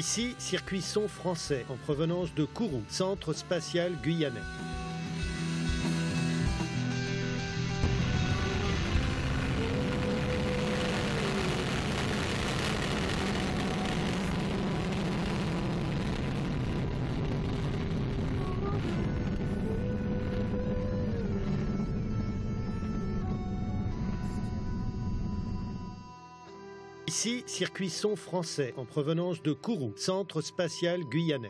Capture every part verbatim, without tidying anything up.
Ici, circuit son français en provenance de Kourou, centre spatial guyanais. Ici, circuit son français en provenance de Kourou, centre spatial guyanais.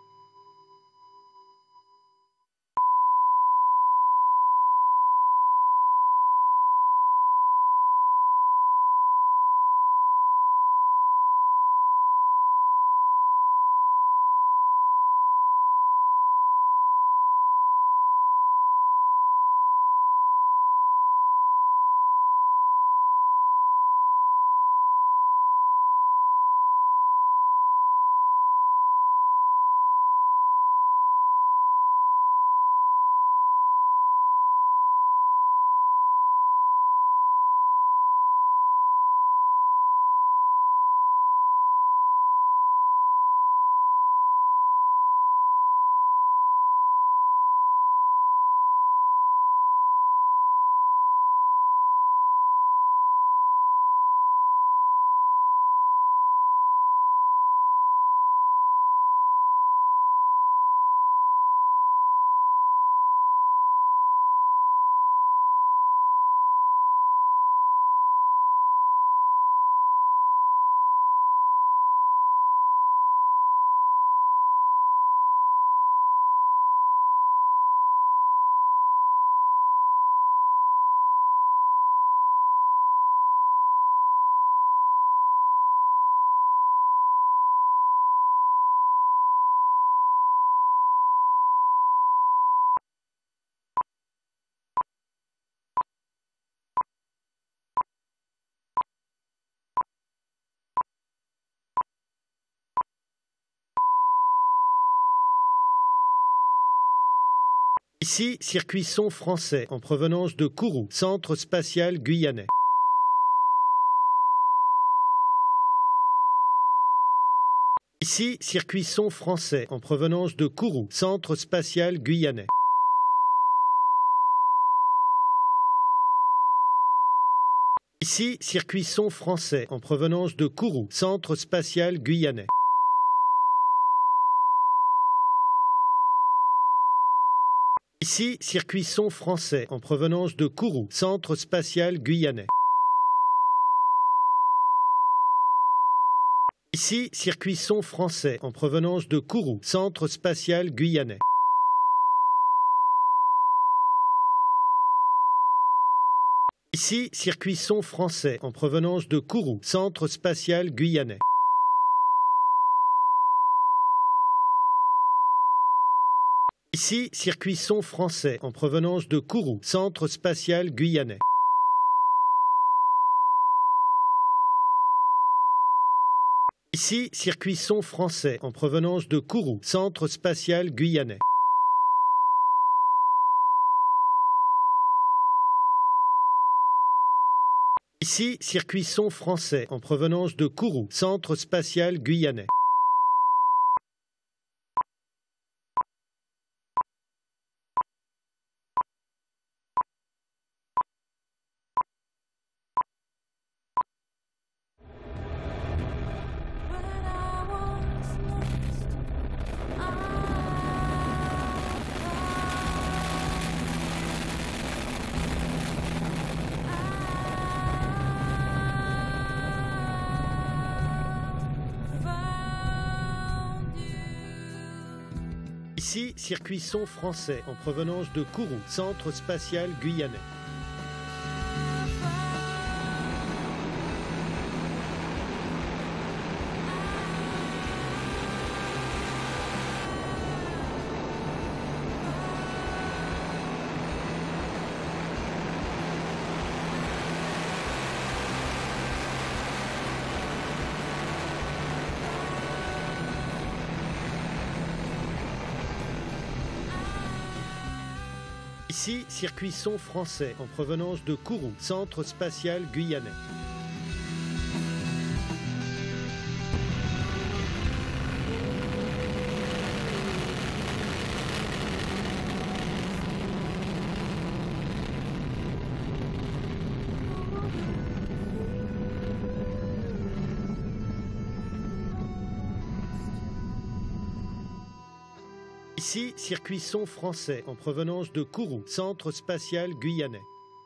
Ici, circuit son français en provenance de Kourou, centre spatial guyanais. Ici, circuit son français en provenance de Kourou, centre spatial guyanais. Ici, circuit son français en provenance de Kourou, centre spatial guyanais. Ici, circuit son français en provenance de Kourou, centre spatial guyanais. Ici, circuit son français en provenance de Kourou, centre spatial guyanais. Ici, circuit son français en provenance de Kourou, centre spatial guyanais. Ici, circuit son français en provenance de Kourou, centre spatial guyanais. Ici, circuit son français en provenance de Kourou, centre spatial guyanais. Ici, circuit son français en provenance de Kourou, centre spatial guyanais. Ici, circuit son français en provenance de Kourou, centre spatial guyanais. Ici, circuit son français en provenance de Kourou, centre spatial guyanais. Ici, circuit son français en provenance de Kourou, centre spatial guyanais.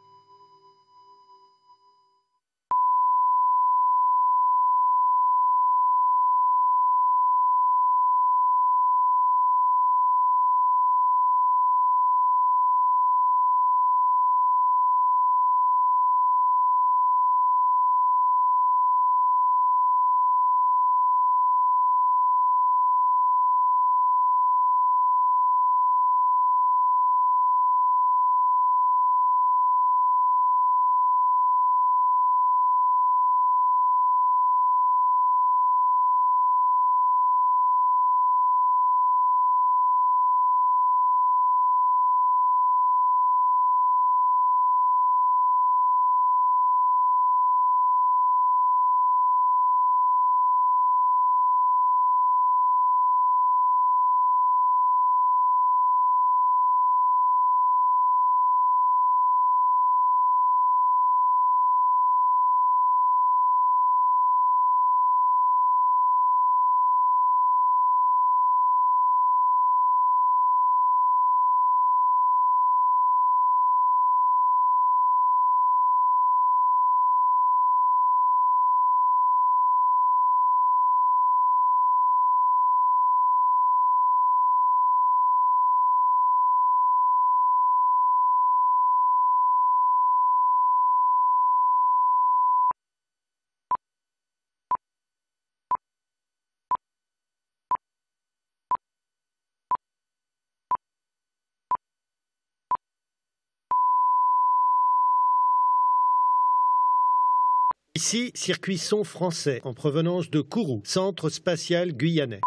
Ici, circuit son français en provenance de Kourou, centre spatial guyanais.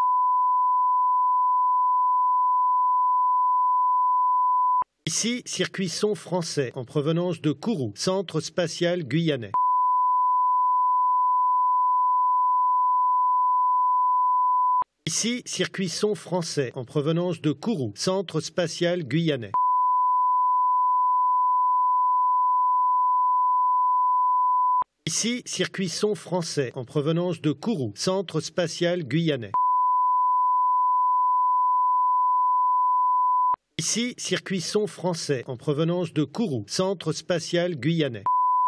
Ici, circuit son français en provenance de Kourou, centre spatial guyanais. Ici, circuit son français en provenance de Kourou, centre spatial guyanais. Ici, circuit son français en provenance de Kourou, centre spatial guyanais. Ici, circuit son français en provenance de Kourou, centre spatial guyanais.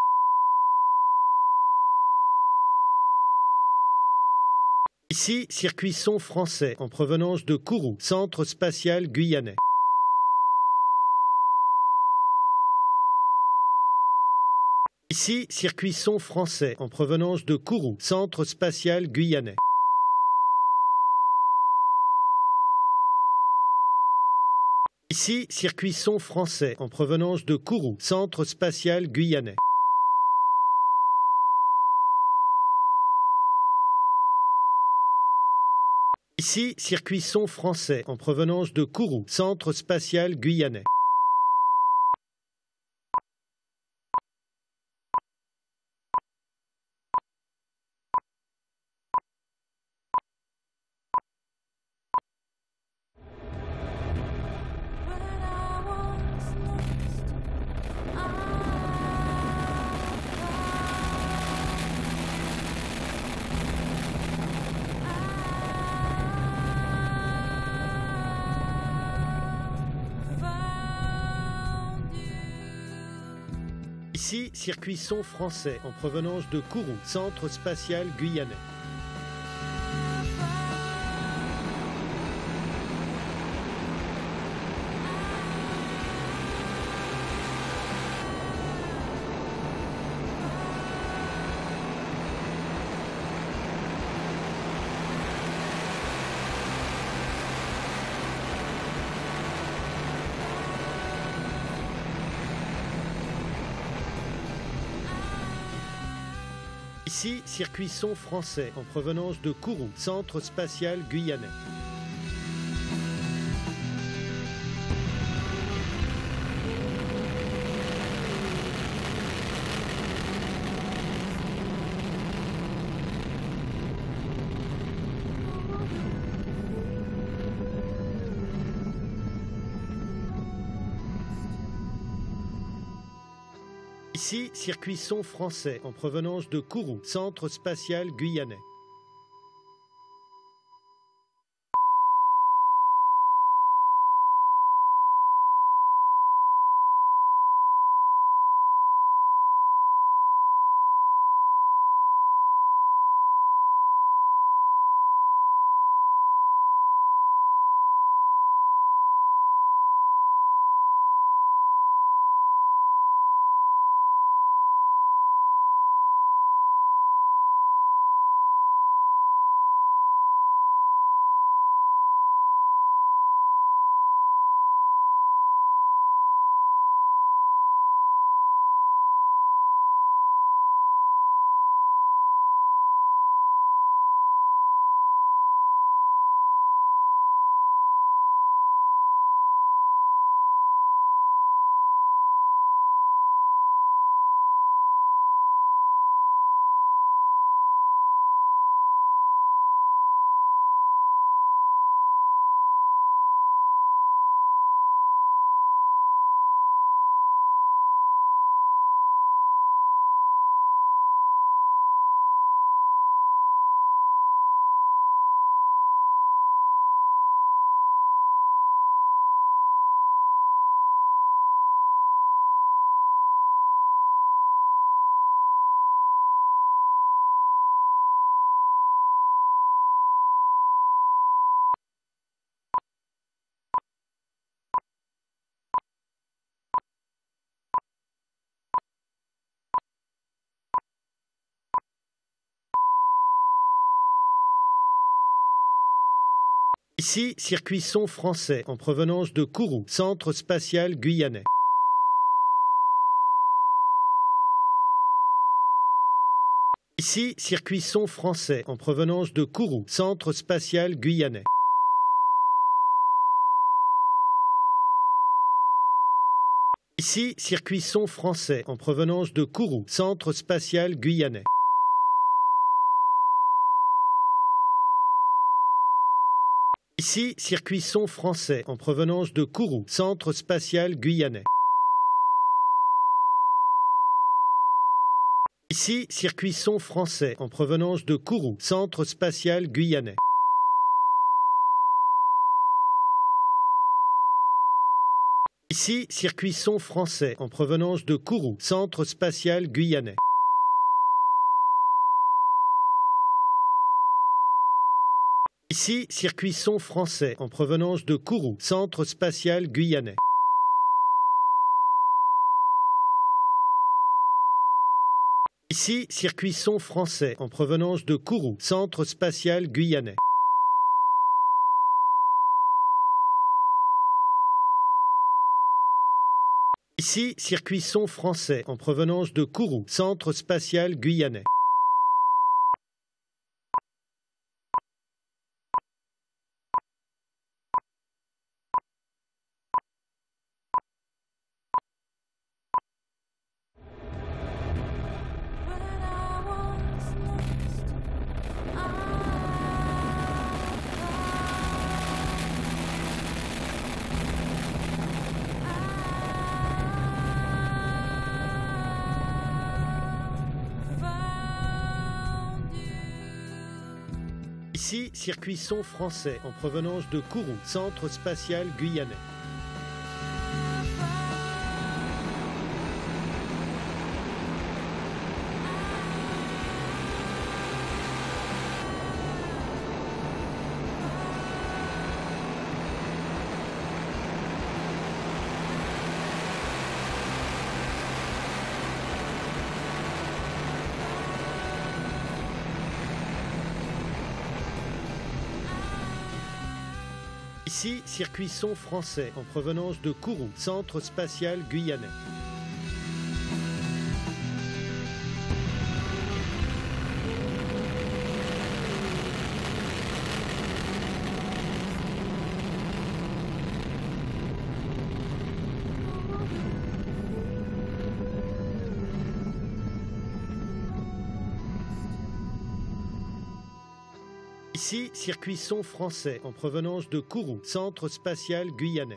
Ici, circuit son français en provenance de Kourou, centre spatial guyanais. Ici, circuit son français en provenance de Kourou, centre spatial guyanais. Ici, circuit son français en provenance de Kourou, centre spatial guyanais. Ici, circuit son français en provenance de Kourou, centre spatial guyanais. Ici, circuit son français en provenance de Kourou, centre spatial guyanais. Ici, circuit son français en provenance de Kourou, centre spatial guyanais. Ici, circuit son français en provenance de Kourou, centre spatial guyanais. Ici, circuit son français en provenance de Kourou, centre spatial guyanais. Ici, circuit son français en provenance de Kourou, centre spatial guyanais. Ici, circuit son français en provenance de Kourou, centre spatial guyanais. Ici, circuit son français en provenance de Kourou, centre spatial guyanais. Ici, circuit son français en provenance de Kourou, centre spatial guyanais. Ici, circuit son français en provenance de Kourou, centre spatial guyanais. Ici, circuit son français en provenance de Kourou, centre spatial guyanais. Ici, circuit son français en provenance de Kourou, centre spatial guyanais. Ici, circuit son français en provenance de Kourou, centre spatial guyanais. Ici, circuit son français en provenance de Kourou, centre spatial guyanais. Ici, circuit son français en provenance de Kourou, centre spatial guyanais. Ici, circuit son français en provenance de Kourou, centre spatial guyanais.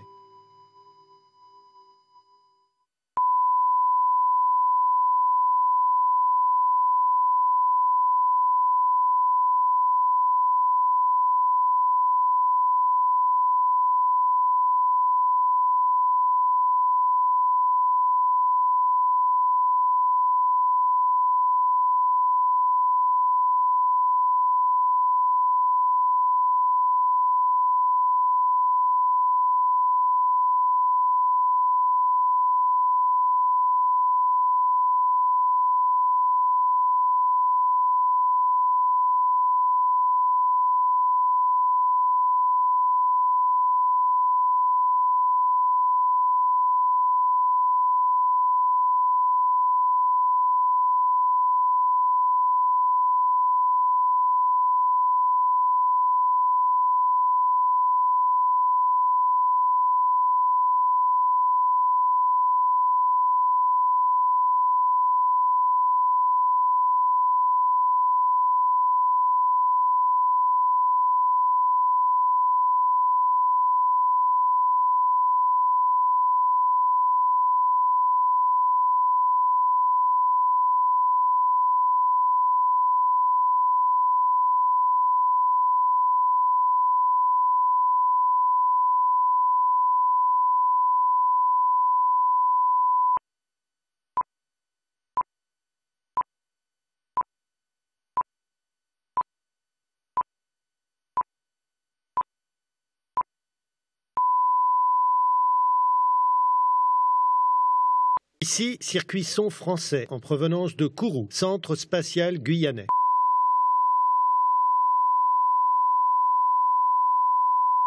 Ici, circuit son français en provenance de Kourou, centre spatial guyanais.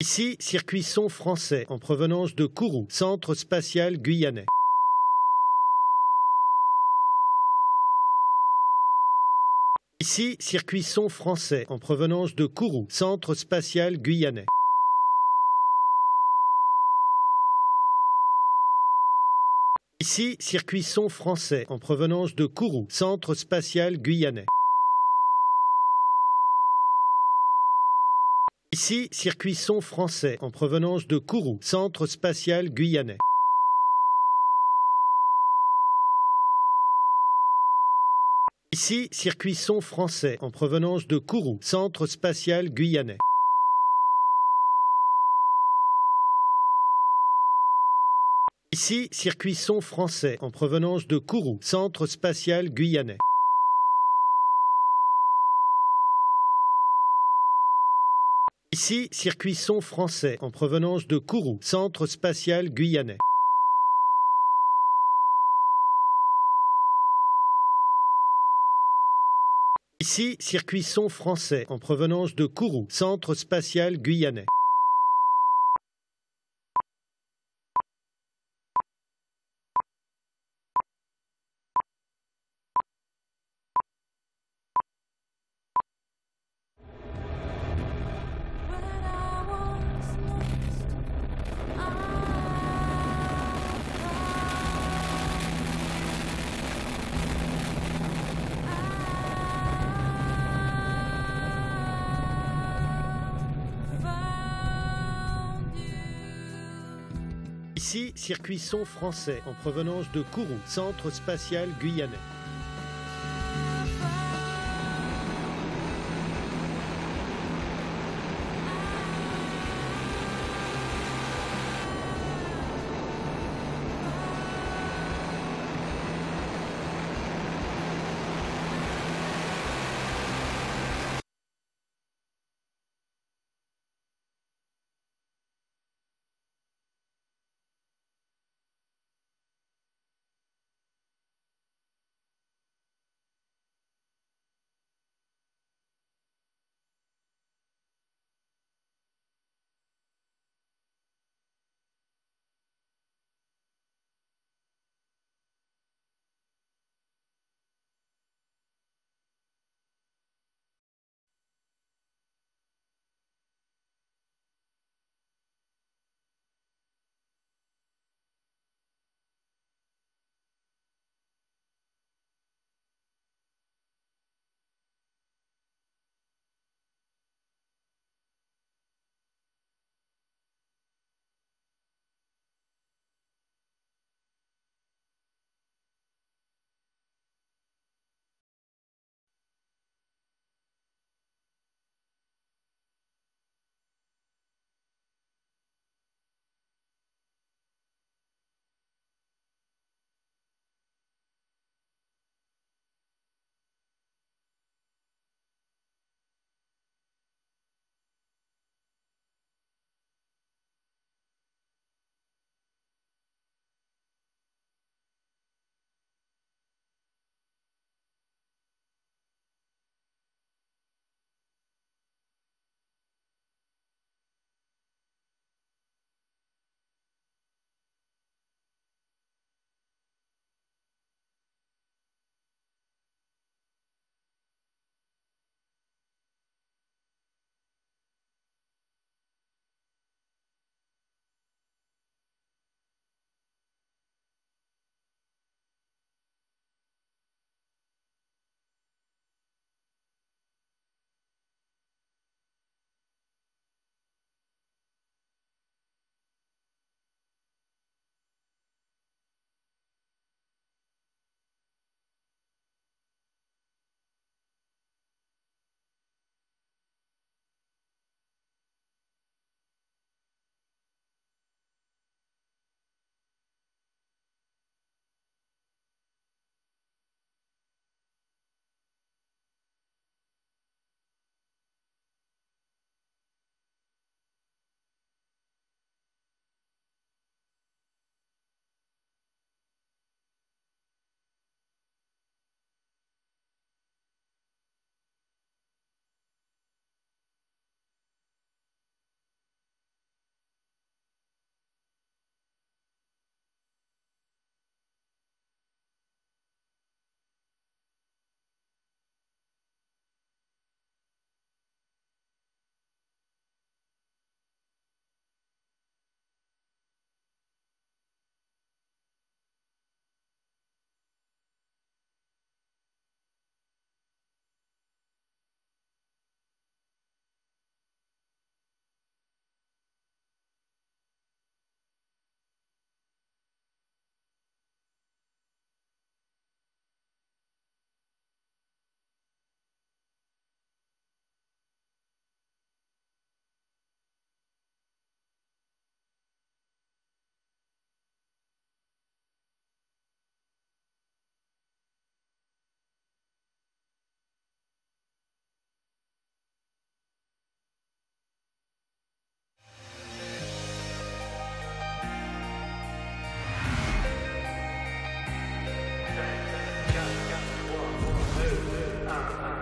Ici, circuit son français en provenance de Kourou, centre spatial guyanais. Ici, circuit son français en provenance de Kourou, centre spatial guyanais. Ici, circuit son français en provenance de Kourou, centre spatial guyanais. Ici, circuit son français en provenance de Kourou, centre spatial guyanais. Ici, circuit son français en provenance de Kourou, centre spatial guyanais. Ici, circuit son français en provenance de Kourou, centre spatial guyanais. Ici, circuit son français en provenance de Kourou, centre spatial guyanais. Ici, circuit son français en provenance de Kourou, centre spatial guyanais. Ici, circuit son français en provenance de Kourou, centre spatial guyanais.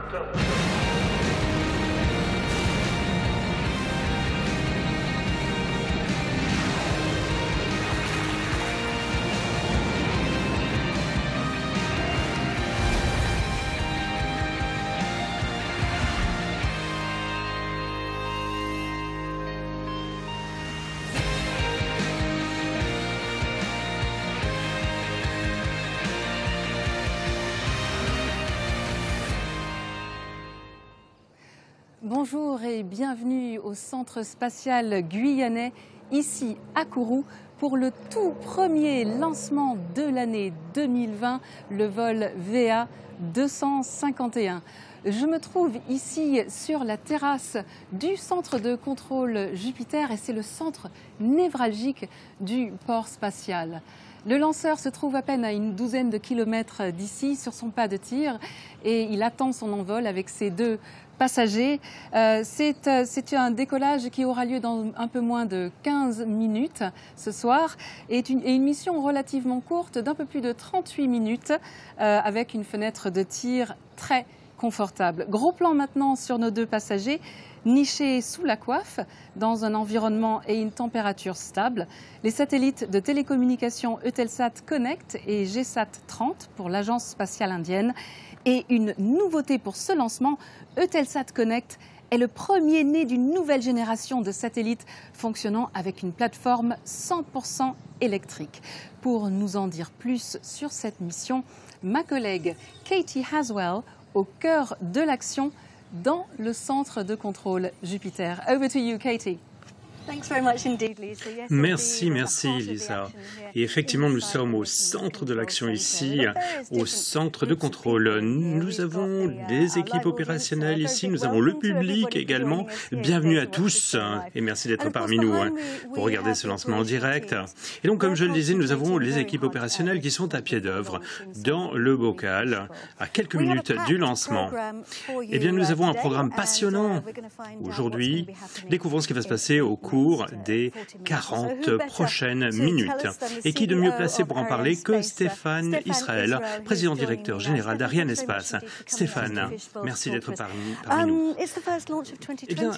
Bonjour et bienvenue au Centre spatial guyanais, ici à Kourou, pour le tout premier lancement de l'année deux mille vingt, le vol V A deux cent cinquante et un. Je me trouve ici sur la terrasse du centre de contrôle Jupiter et c'est le centre névralgique du port spatial. Le lanceur se trouve à peine à une douzaine de kilomètres d'ici, sur son pas de tir, et il attend son envol avec ses deux passagers. Euh, c'est, euh, c'est un décollage qui aura lieu dans un peu moins de quinze minutes ce soir, et une, et une mission relativement courte d'un peu plus de trente-huit minutes, euh, avec une fenêtre de tir très confortable. Gros plan maintenant sur nos deux passagers, nichés sous la coiffe, dans un environnement et une température stable. Les satellites de télécommunication Eutelsat Connect et G SAT trente pour l'Agence spatiale indienne. Et une nouveauté pour ce lancement, Eutelsat Connect est le premier né d'une nouvelle génération de satellites fonctionnant avec une plateforme cent pour cent électrique. Pour nous en dire plus sur cette mission, ma collègue Katie Haswell, au cœur de l'action dans le centre de contrôle Jupiter. Over to you, Katie. Merci, merci Lisa. Et effectivement, nous sommes au centre de l'action ici, au centre de contrôle. Nous avons des équipes opérationnelles ici, nous avons le public également. Bienvenue à tous et merci d'être parmi nous pour regarder ce lancement en direct. Et donc, comme je le disais, nous avons les équipes opérationnelles qui sont à pied d'œuvre dans le bocal à quelques minutes du lancement. Eh bien, nous avons un programme passionnant aujourd'hui. Découvrons ce qui va se passer au cours des quarante prochaines minutes. Et qui de mieux placé pour en parler que Stéphane Israël, président directeur général d'Ariane Espace. Stéphane, merci d'être parmi, parmi nous. Eh bien,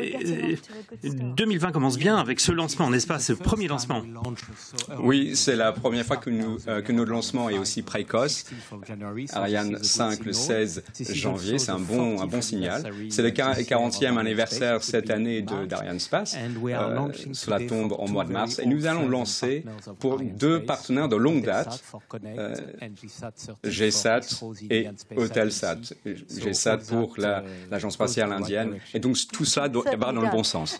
deux mille vingt commence bien avec ce lancement en espace, ce premier lancement. Oui, c'est la première fois que, nous, euh, que notre lancement est aussi précoce. Ariane cinq le seize janvier, c'est un bon, un bon signal. C'est le quarantième anniversaire cette année d'Ariane Space. Euh, cela tombe en mois de mars et nous allons lancer pour deux partenaires de longue date, euh, G SAT et Eutelsat. G SAT pour l'Agence spatiale indienne. Et donc tout ça va dans le bon sens.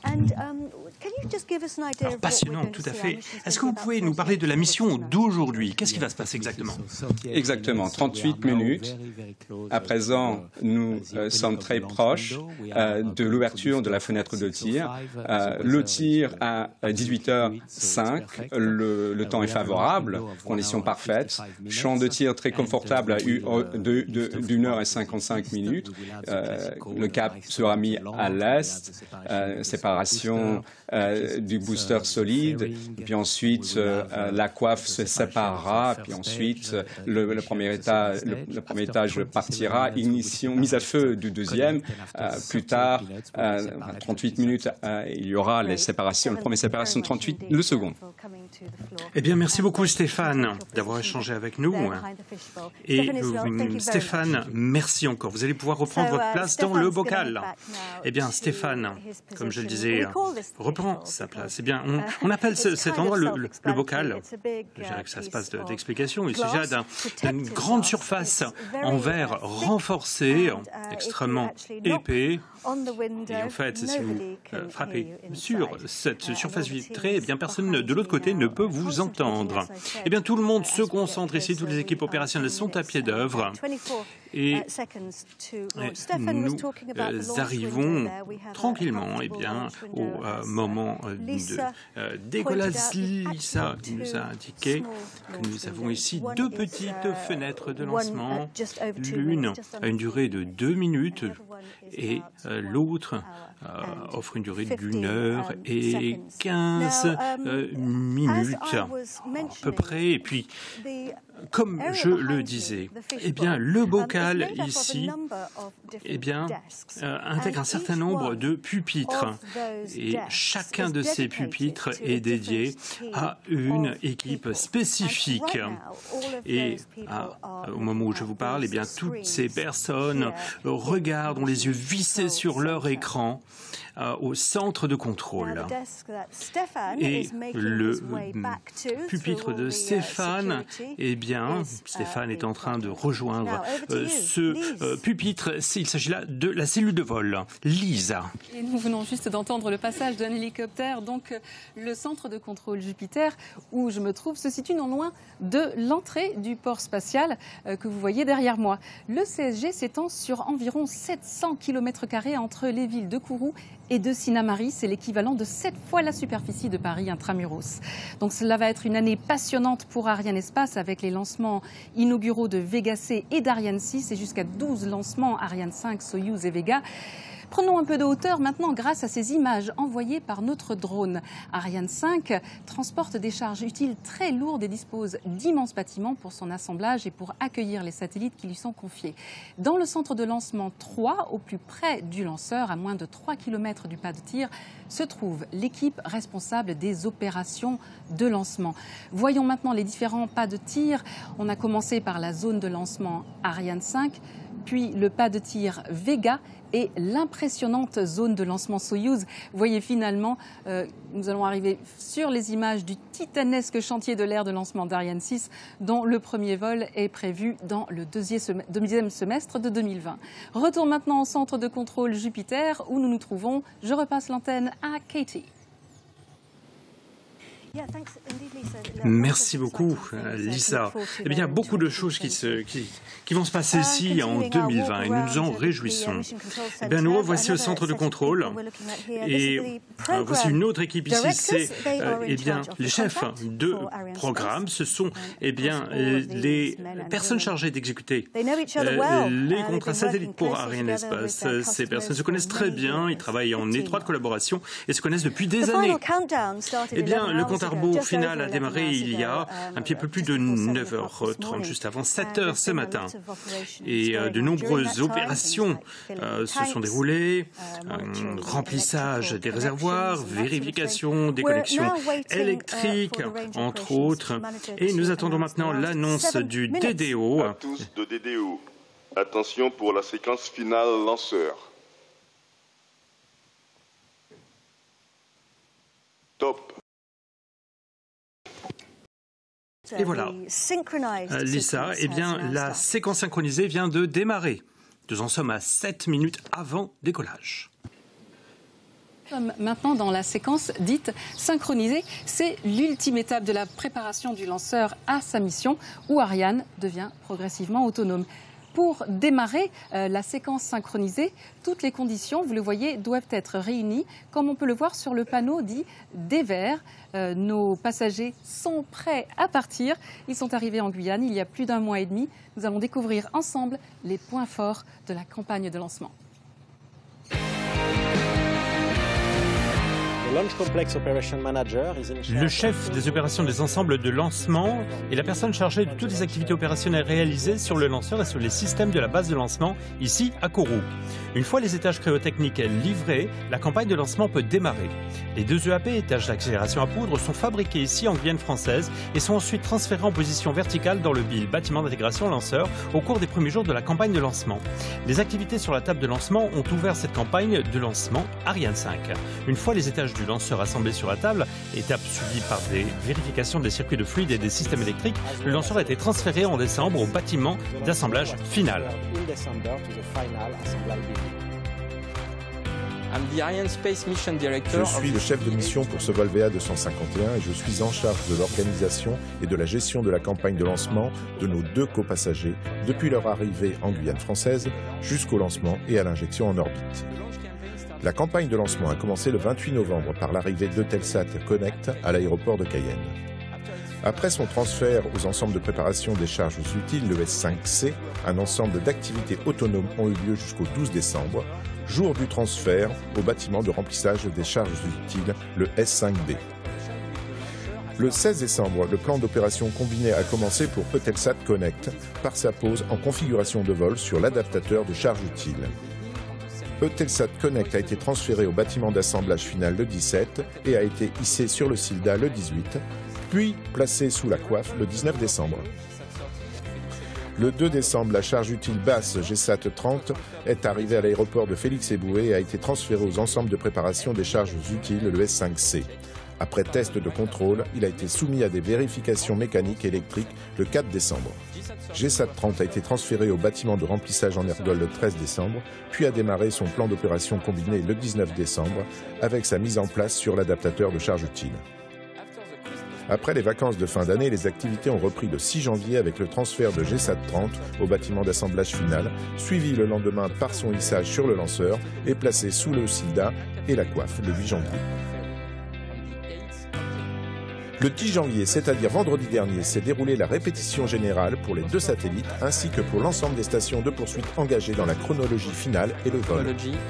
Alors, passionnant, tout à fait. Est-ce que vous pouvez nous parler de la mission d'aujourd'hui? Qu'est-ce qui va se passer exactement? Exactement, trente-huit minutes. À présent, nous euh, sommes très proches euh, de l'ouverture de la fenêtre de tir. Euh, le tir à dix-huit heures cinq, le, le temps est favorable, conditions parfaites. Champ de tir très confortable à d'une heure et cinquante-cinq minutes. Euh, le cap sera mis à l'est, euh, séparation Euh, du booster solide, puis ensuite euh, la coiffe se séparera, puis ensuite le, le, premier, étage, le, le premier étage partira, ignition, mise à feu du deuxième, euh, plus tard, euh, trente-huit minutes, euh, il y aura les séparations, la première séparation de trente-huit, le second. Eh bien, merci beaucoup Stéphane d'avoir échangé avec nous. Et euh, Stéphane, merci encore. Vous allez pouvoir reprendre votre place dans le bocal. Eh bien, Stéphane, comme je le disais, reprend sa place. Eh bien, on, on appelle ce, cet endroit le, le, le bocal. Je dirais que ça se passe d'explication. Il s'agit d'une grande surface en verre renforcé, extrêmement épais. Et en fait, si vous euh, frappez sur cette surface vitrée, eh bien, personne de l'autre côté ne peut vous entendre. Eh bien, tout le monde se concentre ici, toutes les équipes opérationnelles sont à pied d'œuvre. Et nous euh, arrivons tranquillement eh bien, au euh, moment euh, de euh, décollage. Lisa nous a indiqué que nous avons ici deux petites fenêtres de lancement, l'une a une durée de deux minutes et euh, l'autre euh, offre une durée d'une heure et quinze euh, minutes. minutes à peu près. Et puis, comme je le disais, eh bien, le bocal ici eh bien, euh, intègre un certain nombre de pupitres. Et chacun de ces pupitres est dédié à une équipe spécifique. Et à, au moment où je vous parle, eh bien, toutes ces personnes regardent, ont les yeux vissés sur leur écran euh, au centre de contrôle. Et le pupitre de Stéphane, eh bien, Stéphane est en train de rejoindre euh, ce euh, pupitre. Il s'agit là de la cellule de vol. Lisa. Et nous venons juste d'entendre le passage d'un hélicoptère. Donc, le centre de contrôle Jupiter, où je me trouve, se situe non loin de l'entrée du port spatial euh, que vous voyez derrière moi. Le C S G s'étend sur environ sept cents kilomètres carrés entre les villes de Kourou et de Sinnamary. C'est l'équivalent de sept fois la superficie de Paris intramuros. Donc cela va être une année passionnante pour Arianespace avec les lancements inauguraux de Vega C et d'Ariane six et jusqu'à douze lancements Ariane cinq, Soyouz et Vega. Prenons un peu de hauteur maintenant grâce à ces images envoyées par notre drone. Ariane cinq transporte des charges utiles très lourdes et dispose d'immenses bâtiments pour son assemblage et pour accueillir les satellites qui lui sont confiés. Dans le centre de lancement trois, au plus près du lanceur, à moins de trois kilomètres du pas de tir, se trouve l'équipe responsable des opérations de lancement. Voyons maintenant les différents pas de tir. On a commencé par la zone de lancement Ariane cinq, puis le pas de tir Vega et l'impressionnante zone de lancement Soyouz. Vous voyez finalement, euh, nous allons arriver sur les images du titanesque chantier de l'air de lancement d'Ariane six, dont le premier vol est prévu dans le deuxième semestre de deux mille vingt. Retour maintenant au centre de contrôle Jupiter, où nous nous trouvons. Je repasse l'antenne à Katie. Merci beaucoup, Lisa. Eh bien, beaucoup de choses qui, se, qui, qui vont se passer ici en deux mille vingt et nous nous en réjouissons. Eh bien, nous revoici au centre de contrôle et euh, voici une autre équipe ici. C'est euh, eh bien, les chefs de programme. Ce sont eh bien, les personnes chargées d'exécuter euh, les contrats satellites pour Arianespace. Ces personnes se connaissent très bien, ils travaillent en étroite collaboration et se connaissent depuis des années. Eh bien, le compte à rebours final a démarré il y a un petit peu plus de neuf heures trente, juste avant sept heures ce matin. Et euh, de nombreuses opérations euh, se sont déroulées, euh, remplissage des réservoiirs, vérification des connexions électriques, entre autres. Et nous attendons maintenant l'annonce du D D O. À tous de D D O. Attention pour la séquence finale lanceur. Top. Et voilà, euh, Lisa, eh bien, la séquence synchronisée vient de démarrer. Nous en sommes à sept minutes avant décollage. Maintenant, dans la séquence dite synchronisée, c'est l'ultime étape de la préparation du lanceur à sa mission, où Ariane devient progressivement autonome. Pour démarrer euh, la séquence synchronisée, toutes les conditions, vous le voyez, doivent être réunies, comme on peut le voir sur le panneau dit D V E R. Euh, nos passagers sont prêts à partir. Ils sont arrivés en Guyane il y a plus d'un mois et demi. Nous allons découvrir ensemble les points forts de la campagne de lancement. Le chef des opérations des ensembles de lancement est la personne chargée de toutes les activités opérationnelles réalisées sur le lanceur et sur les systèmes de la base de lancement, ici à Kourou. Une fois les étages cryotechniques livrés, la campagne de lancement peut démarrer. Les deux E A P, étages d'accélération à poudre, sont fabriqués ici en Guyane française et sont ensuite transférés en position verticale dans le B I L, bâtiment d'intégration lanceur, au cours des premiers jours de la campagne de lancement. Les activités sur la table de lancement ont ouvert cette campagne de lancement Ariane cinq. Une fois les étages du lanceur assemblés sur la table, étape suivie par des vérifications des circuits de fluide et des systèmes électriques, le lanceur a été transféré en décembre au bâtiment d'assemblage final. Je suis le chef de mission pour ce vol V A deux cent cinquante et un et je suis en charge de l'organisation et de la gestion de la campagne de lancement de nos deux copassagers depuis leur arrivée en Guyane française jusqu'au lancement et à l'injection en orbite. La campagne de lancement a commencé le vingt-huit novembre par l'arrivée d'Eutelsat Connect à l'aéroport de Cayenne. Après son transfert aux ensembles de préparation des charges utiles, le S cinq C, un ensemble d'activités autonomes ont eu lieu jusqu'au douze décembre, jour du transfert au bâtiment de remplissage des charges utiles, le S cinq B. Le seize décembre, le plan d'opération combiné a commencé pour Eutelsat Connect par sa pose en configuration de vol sur l'adaptateur de charge utile. Eutelsat Connect a été transféré au bâtiment d'assemblage final le dix-sept et a été hissé sur le SILDA le dix-huit, puis placé sous la coiffe le dix-neuf décembre. Le deux décembre, la charge utile basse GSAT trente est arrivée à l'aéroport de Félix-Éboué et a été transférée aux ensembles de préparation des charges utiles, le S cinq C. Après test de contrôle, il a été soumis à des vérifications mécaniques et électriques le quatre décembre. GSAT trente a été transféré au bâtiment de remplissage en ergol le treize décembre, puis a démarré son plan d'opération combiné le dix-neuf décembre avec sa mise en place sur l'adaptateur de charge utile. Après les vacances de fin d'année, les activités ont repris le six janvier avec le transfert de GSAT trente au bâtiment d'assemblage final, suivi le lendemain par son hissage sur le lanceur et placé sous le SILDA et la coiffe le huit janvier. Le dix janvier, c'est-à-dire vendredi dernier, s'est déroulée la répétition générale pour les deux satellites ainsi que pour l'ensemble des stations de poursuite engagées dans la chronologie finale et le vol.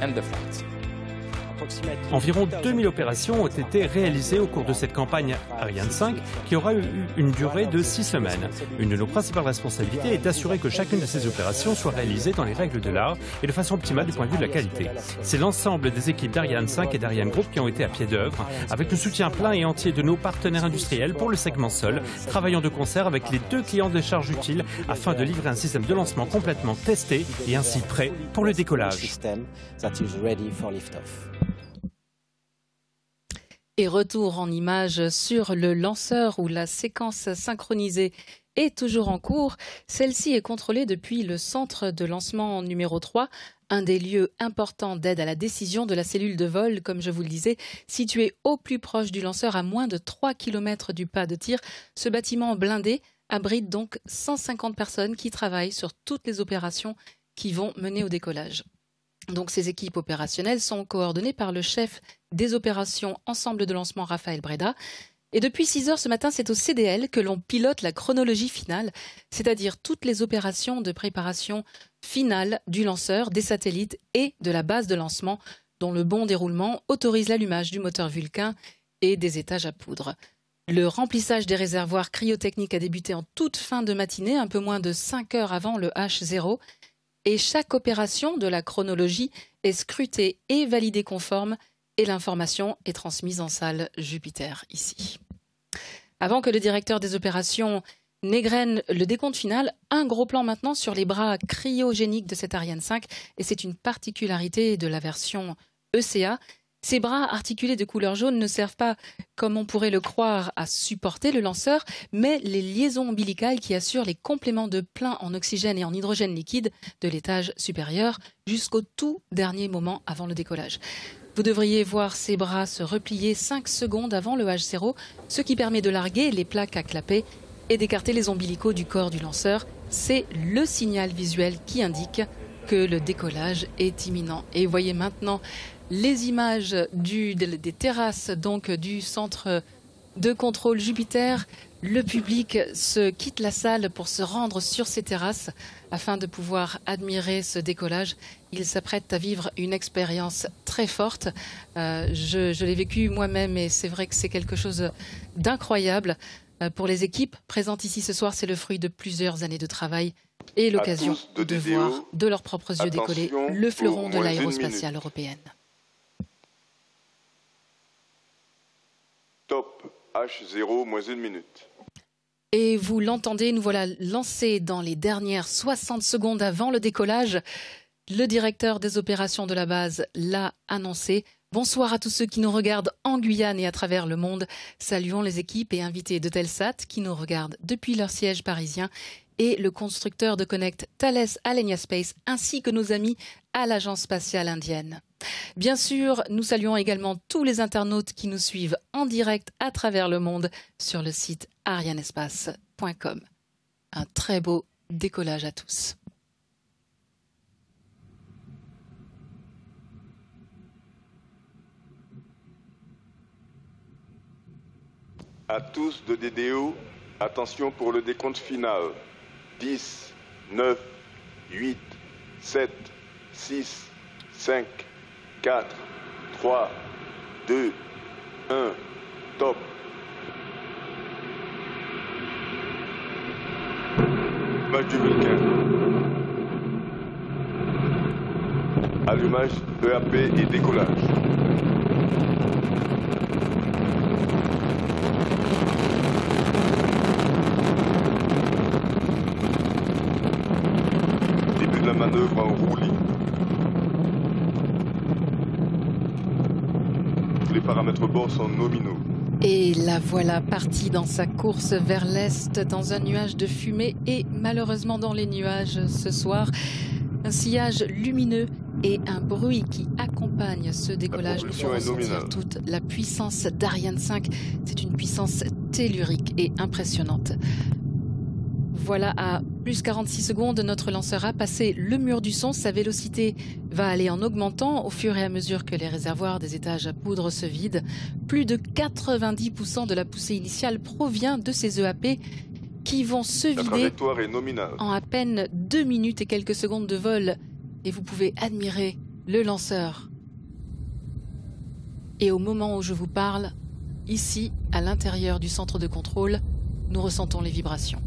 Environ deux mille opérations ont été réalisées au cours de cette campagne Ariane cinq qui aura eu une durée de six semaines. Une de nos principales responsabilités est d'assurer que chacune de ces opérations soit réalisée dans les règles de l'art et de façon optimale du point de vue de la qualité. C'est l'ensemble des équipes d'Ariane cinq et d'Ariane Group qui ont été à pied d'œuvre, avec le soutien plein et entier de nos partenaires industriels pour le segment sol, travaillant de concert avec les deux clients de charge utile afin de livrer un système de lancement complètement testé et ainsi prêt pour le décollage. Et retour en images sur le lanceur où la séquence synchronisée est toujours en cours. Celle-ci est contrôlée depuis le centre de lancement numéro trois, un des lieux importants d'aide à la décision de la cellule de vol, comme je vous le disais, situé au plus proche du lanceur à moins de trois kilomètres du pas de tir. Ce bâtiment blindé abrite donc cent cinquante personnes qui travaillent sur toutes les opérations qui vont mener au décollage. Donc ces équipes opérationnelles sont coordonnées par le chef des opérations Ensemble de lancement Raphaël Breda. Et depuis six heures ce matin, c'est au C D L que l'on pilote la chronologie finale, c'est-à-dire toutes les opérations de préparation finale du lanceur, des satellites et de la base de lancement, dont le bon déroulement autorise l'allumage du moteur Vulcain et des étages à poudre. Le remplissage des réservoirs cryotechniques a débuté en toute fin de matinée, un peu moins de cinq heures avant le H zéro. Et chaque opération de la chronologie est scrutée et validée conforme et l'information est transmise en salle Jupiter ici. Avant que le directeur des opérations n'égrène le décompte final, un gros plan maintenant sur les bras cryogéniques de cette Ariane cinq et c'est une particularité de la version E C A. Ces bras articulés de couleur jaune ne servent pas, comme on pourrait le croire, à supporter le lanceur, mais les liaisons ombilicales qui assurent les compléments de plein en oxygène et en hydrogène liquide de l'étage supérieur jusqu'au tout dernier moment avant le décollage. Vous devriez voir ces bras se replier cinq secondes avant le H zéro, ce qui permet de larguer les plaques à clapet et d'écarter les ombilicaux du corps du lanceur. C'est le signal visuel qui indique que le décollage est imminent. Et vous voyez maintenant les images du, des terrasses donc du centre de contrôle Jupiter. Le public se quitte la salle pour se rendre sur ces terrasses afin de pouvoir admirer ce décollage. Il s'apprête à vivre une expérience très forte. Euh, je je l'ai vécu moi-même et c'est vrai que c'est quelque chose d'incroyable. Euh, pour les équipes présentes ici ce soir, c'est le fruit de plusieurs années de travail et l'occasion de, de voir de leurs propres yeux décoller le fleuron de l'aérospatiale européenne. Top H zéro, moins une minute. Et vous l'entendez, nous voilà lancés dans les dernières soixante secondes avant le décollage. Le directeur des opérations de la base l'a annoncé. Bonsoir à tous ceux qui nous regardent en Guyane et à travers le monde. Saluons les équipes et invités d'Eutelsat qui nous regardent depuis leur siège parisien et le constructeur de Connect Thales Alenia Space ainsi que nos amis à l'agence spatiale indienne. Bien sûr, nous saluons également tous les internautes qui nous suivent en direct à travers le monde sur le site arianespace point com. Un très beau décollage à tous. À tous de D D O, attention pour le décompte final. dix, neuf, huit, sept, six, cinq, quatre, trois, deux, un, top. Allumage du Vulcain. Allumage E A P et décollage. Début de la manœuvre en roue libre. Tous les paramètres bord sont nominaux. Et la voilà partie dans sa course vers l'est dans un nuage de fumée et malheureusement dans les nuages ce soir, un sillage lumineux et un bruit qui accompagne ce décollage. Nous pouvons ressentir toute la puissance d'Ariane cinq. C'est une puissance tellurique et impressionnante. Voilà, à plus quarante-six secondes, notre lanceur a passé le mur du son. Sa vélocité va aller en augmentant au fur et à mesure que les réservoirs des étages à poudre se vident. Plus de quatre-vingt-dix pour cent de la poussée initiale provient de ces E A P qui vont se vider en à peine deux minutes et quelques secondes de vol. Et vous pouvez admirer le lanceur. Et au moment où je vous parle, ici, à l'intérieur du centre de contrôle, nous ressentons les vibrations.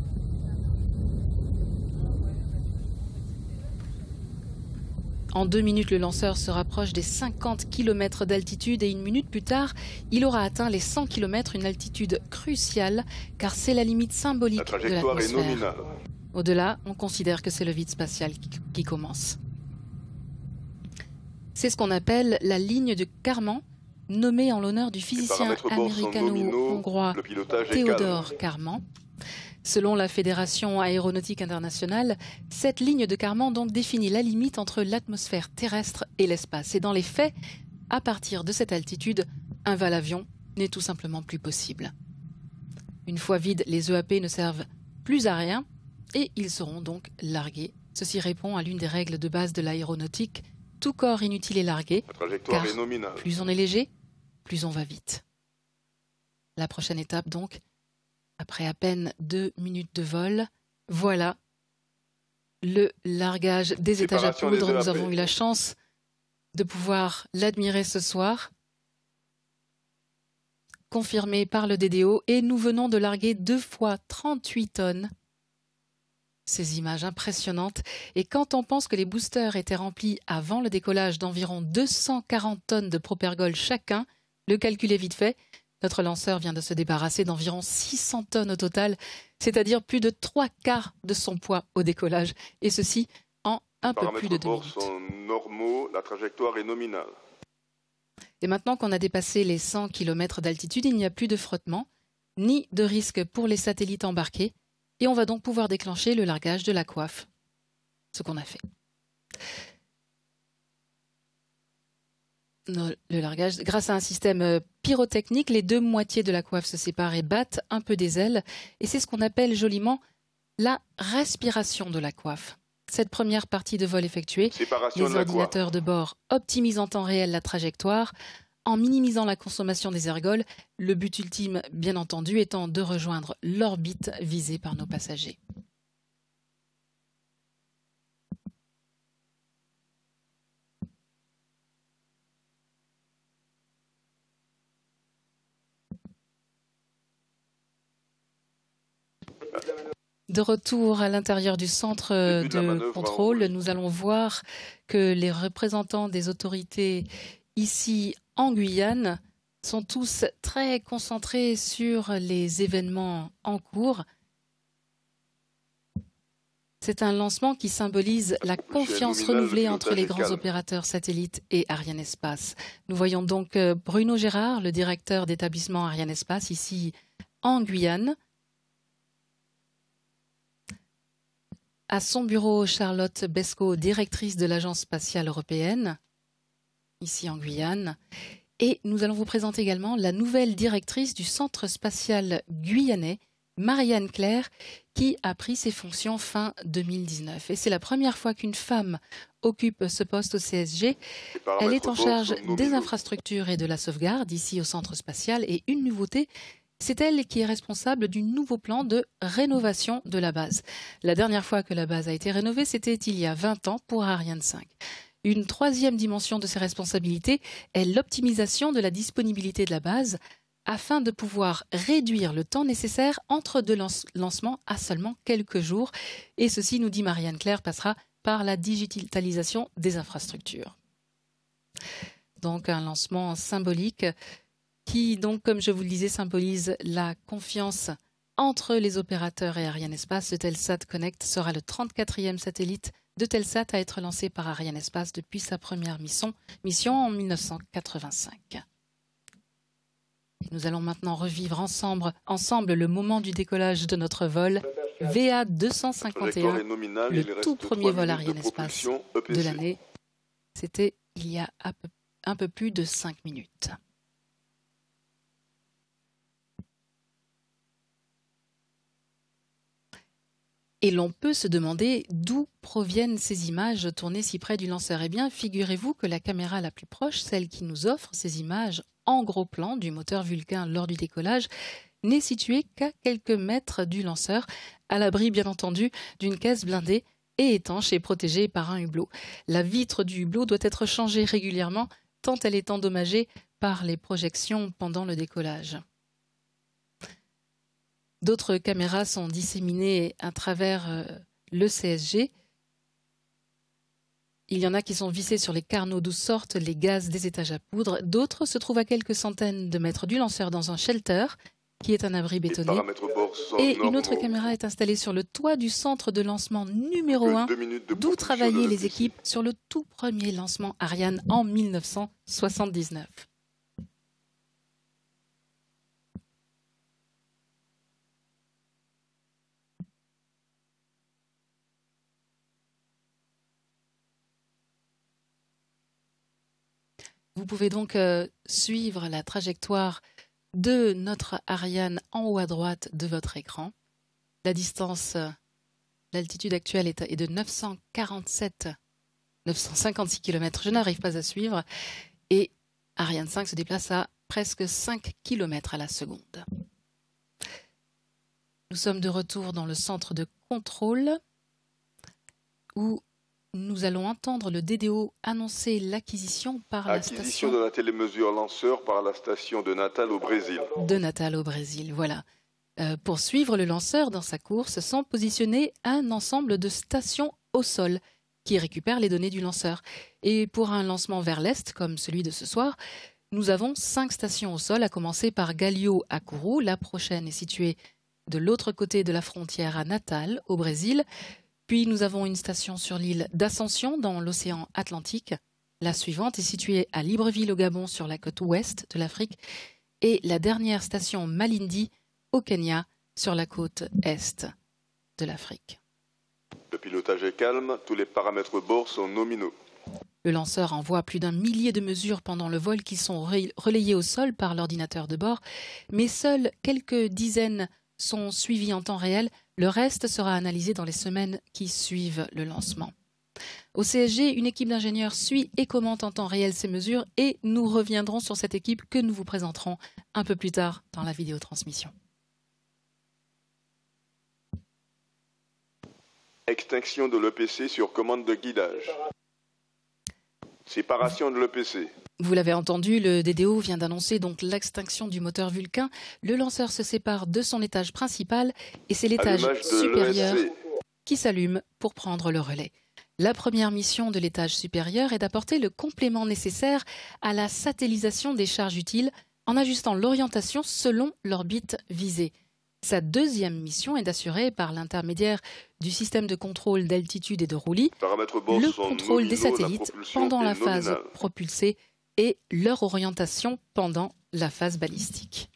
En deux minutes, le lanceur se rapproche des cinquante kilomètres d'altitude et une minute plus tard, il aura atteint les cent kilomètres, une altitude cruciale, car c'est la limite symbolique de l'atmosphère. Au-delà, on considère que c'est le vide spatial qui, qui commence. C'est ce qu'on appelle la ligne de Kármán, nommée en l'honneur du physicien américano-hongrois Theodor Kármán. Selon la Fédération aéronautique internationale, cette ligne de Kármán donc définit la limite entre l'atmosphère terrestre et l'espace. Et dans les faits, à partir de cette altitude, un vol-avion n'est tout simplement plus possible. Une fois vides, les E A P ne servent plus à rien et ils seront donc largués. Ceci répond à l'une des règles de base de l'aéronautique. Tout corps inutile est largué, car plus on est léger, plus on va vite. La prochaine étape donc, après à peine deux minutes de vol, voilà le largage des étages à poudre. Nous avons eu la chance de pouvoir l'admirer ce soir, confirmé par le D D O, et nous venons de larguer deux fois trente-huit tonnes. Ces images impressionnantes. Et quand on pense que les boosters étaient remplis avant le décollage d'environ deux cent quarante tonnes de propergol chacun, le calcul est vite fait. Notre lanceur vient de se débarrasser d'environ six cents tonnes au total, c'est-à-dire plus de trois quarts de son poids au décollage. Et ceci en un peu plus de deux minutes. Sont normaux, la trajectoire est nominale. Et maintenant qu'on a dépassé les cent kilomètres d'altitude, il n'y a plus de frottement, ni de risque pour les satellites embarqués. Et on va donc pouvoir déclencher le largage de la coiffe, ce qu'on a fait. Le largage, grâce à un système pyrotechnique, les deux moitiés de la coiffe se séparent et battent un peu des ailes. Et c'est ce qu'on appelle joliment la respiration de la coiffe. Cette première partie de vol effectuée, les ordinateurs de bord optimisent en temps réel la trajectoire, en minimisant la consommation des ergols, le but ultime, bien entendu, étant de rejoindre l'orbite visée par nos passagers. De retour à l'intérieur du centre de contrôle, nous allons voir que les représentants des autorités ici en Guyane sont tous très concentrés sur les événements en cours. C'est un lancement qui symbolise la confiance renouvelée entre les grands opérateurs satellites et Arianespace. Nous voyons donc Bruno Gérard, le directeur d'établissement Arianespace, ici en Guyane. À son bureau, Charlotte Besco, directrice de l'Agence spatiale européenne, ici en Guyane. Et nous allons vous présenter également la nouvelle directrice du Centre spatial guyanais, Marianne Claire, qui a pris ses fonctions fin deux mille dix-neuf. Et c'est la première fois qu'une femme occupe ce poste au C S G. Elle est en charge des infrastructures et de la sauvegarde ici au Centre spatial. Et une nouveauté, c'est elle qui est responsable du nouveau plan de rénovation de la base. La dernière fois que la base a été rénovée, c'était il y a vingt ans pour Ariane cinq. Une troisième dimension de ses responsabilités est l'optimisation de la disponibilité de la base afin de pouvoir réduire le temps nécessaire entre deux lance lancements à seulement quelques jours. Et ceci, nous dit Marianne Claire, passera par la digitalisation des infrastructures. Donc un lancement symbolique qui, donc, comme je vous le disais, symbolise la confiance entre les opérateurs et Arianespace. Le Telsat Connect sera le trente-quatrième satellite de Telsat à être lancé par Arianespace depuis sa première mission, mission en mille neuf cent quatre-vingt-cinq. Nous allons maintenant revivre ensemble, ensemble le moment du décollage de notre vol V A deux cent cinquante et un, le tout premier vol Arianespace de l'année. C'était il y a un peu plus de cinq minutes. Et l'on peut se demander d'où proviennent ces images tournées si près du lanceur. Eh bien, figurez-vous que la caméra la plus proche, celle qui nous offre ces images en gros plan du moteur Vulcain lors du décollage, n'est située qu'à quelques mètres du lanceur, à l'abri bien entendu d'une caisse blindée et étanche et protégée par un hublot. La vitre du hublot doit être changée régulièrement tant elle est endommagée par les projections pendant le décollage. D'autres caméras sont disséminées à travers euh, le C S G. Il y en a qui sont vissées sur les carnaux d'où sortent les gaz des étages à poudre. D'autres se trouvent à quelques centaines de mètres du lanceur dans un shelter, qui est un abri bétonné. Et une autre caméra est installée sur le toit du centre de lancement numéro un, d'où travaillaient les équipes sur le tout premier lancement Ariane en mille neuf cent soixante-dix-neuf. Vous pouvez donc euh, suivre la trajectoire de notre Ariane en haut à droite de votre écran. La distance, euh, l'altitude actuelle est, est de neuf cent quarante-sept, neuf cent cinquante-six kilomètres. Je n'arrive pas à suivre. Et Ariane cinq se déplace à presque cinq kilomètres à la seconde. Nous sommes de retour dans le centre de contrôle où nous allons entendre le D D O annoncer l'acquisition par la station... Acquisition de la télémesure lanceur par la station de Natal au Brésil. De Natal au Brésil, voilà. Euh, pour suivre le lanceur dans sa course, sont positionnés un ensemble de stations au sol qui récupèrent les données du lanceur. Et pour un lancement vers l'est, comme celui de ce soir, nous avons cinq stations au sol, à commencer par Galho à Kourou. La prochaine est située de l'autre côté de la frontière à Natal, au Brésil. Puis nous avons une station sur l'île d'Ascension dans l'océan Atlantique. La suivante est située à Libreville au Gabon sur la côte ouest de l'Afrique. Et la dernière station Malindi au Kenya sur la côte est de l'Afrique. Le pilotage est calme, tous les paramètres bord sont nominaux. Le lanceur envoie plus d'un millier de mesures pendant le vol qui sont relayées au sol par l'ordinateur de bord, mais seules quelques dizaines sont suivies en temps réel. Le reste sera analysé dans les semaines qui suivent le lancement. Au C S G, une équipe d'ingénieurs suit et commente en temps réel ces mesures et nous reviendrons sur cette équipe que nous vous présenterons un peu plus tard dans la vidéotransmission. Extinction de l'E P C sur commande de guidage. Séparation de l'E P C. Vous l'avez entendu, le D D O vient d'annoncer donc l'extinction du moteur Vulcain. Le lanceur se sépare de son étage principal et c'est l'étage supérieur qui s'allume pour prendre le relais. La première mission de l'étage supérieur est d'apporter le complément nécessaire à la satellisation des charges utiles en ajustant l'orientation selon l'orbite visée. Sa deuxième mission est d'assurer, par l'intermédiaire du système de contrôle d'altitude et de roulis, le contrôle des satellites pendant la phase propulsée et leur orientation pendant la phase balistique.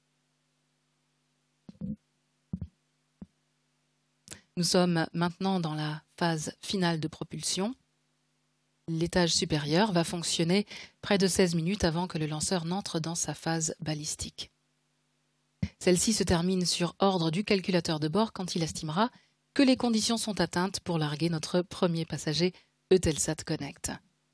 Nous sommes maintenant dans la phase finale de propulsion. L'étage supérieur va fonctionner près de seize minutes avant que le lanceur n'entre dans sa phase balistique. Celle-ci se termine sur ordre du calculateur de bord quand il estimera que les conditions sont atteintes pour larguer notre premier passager Eutelsat Connect.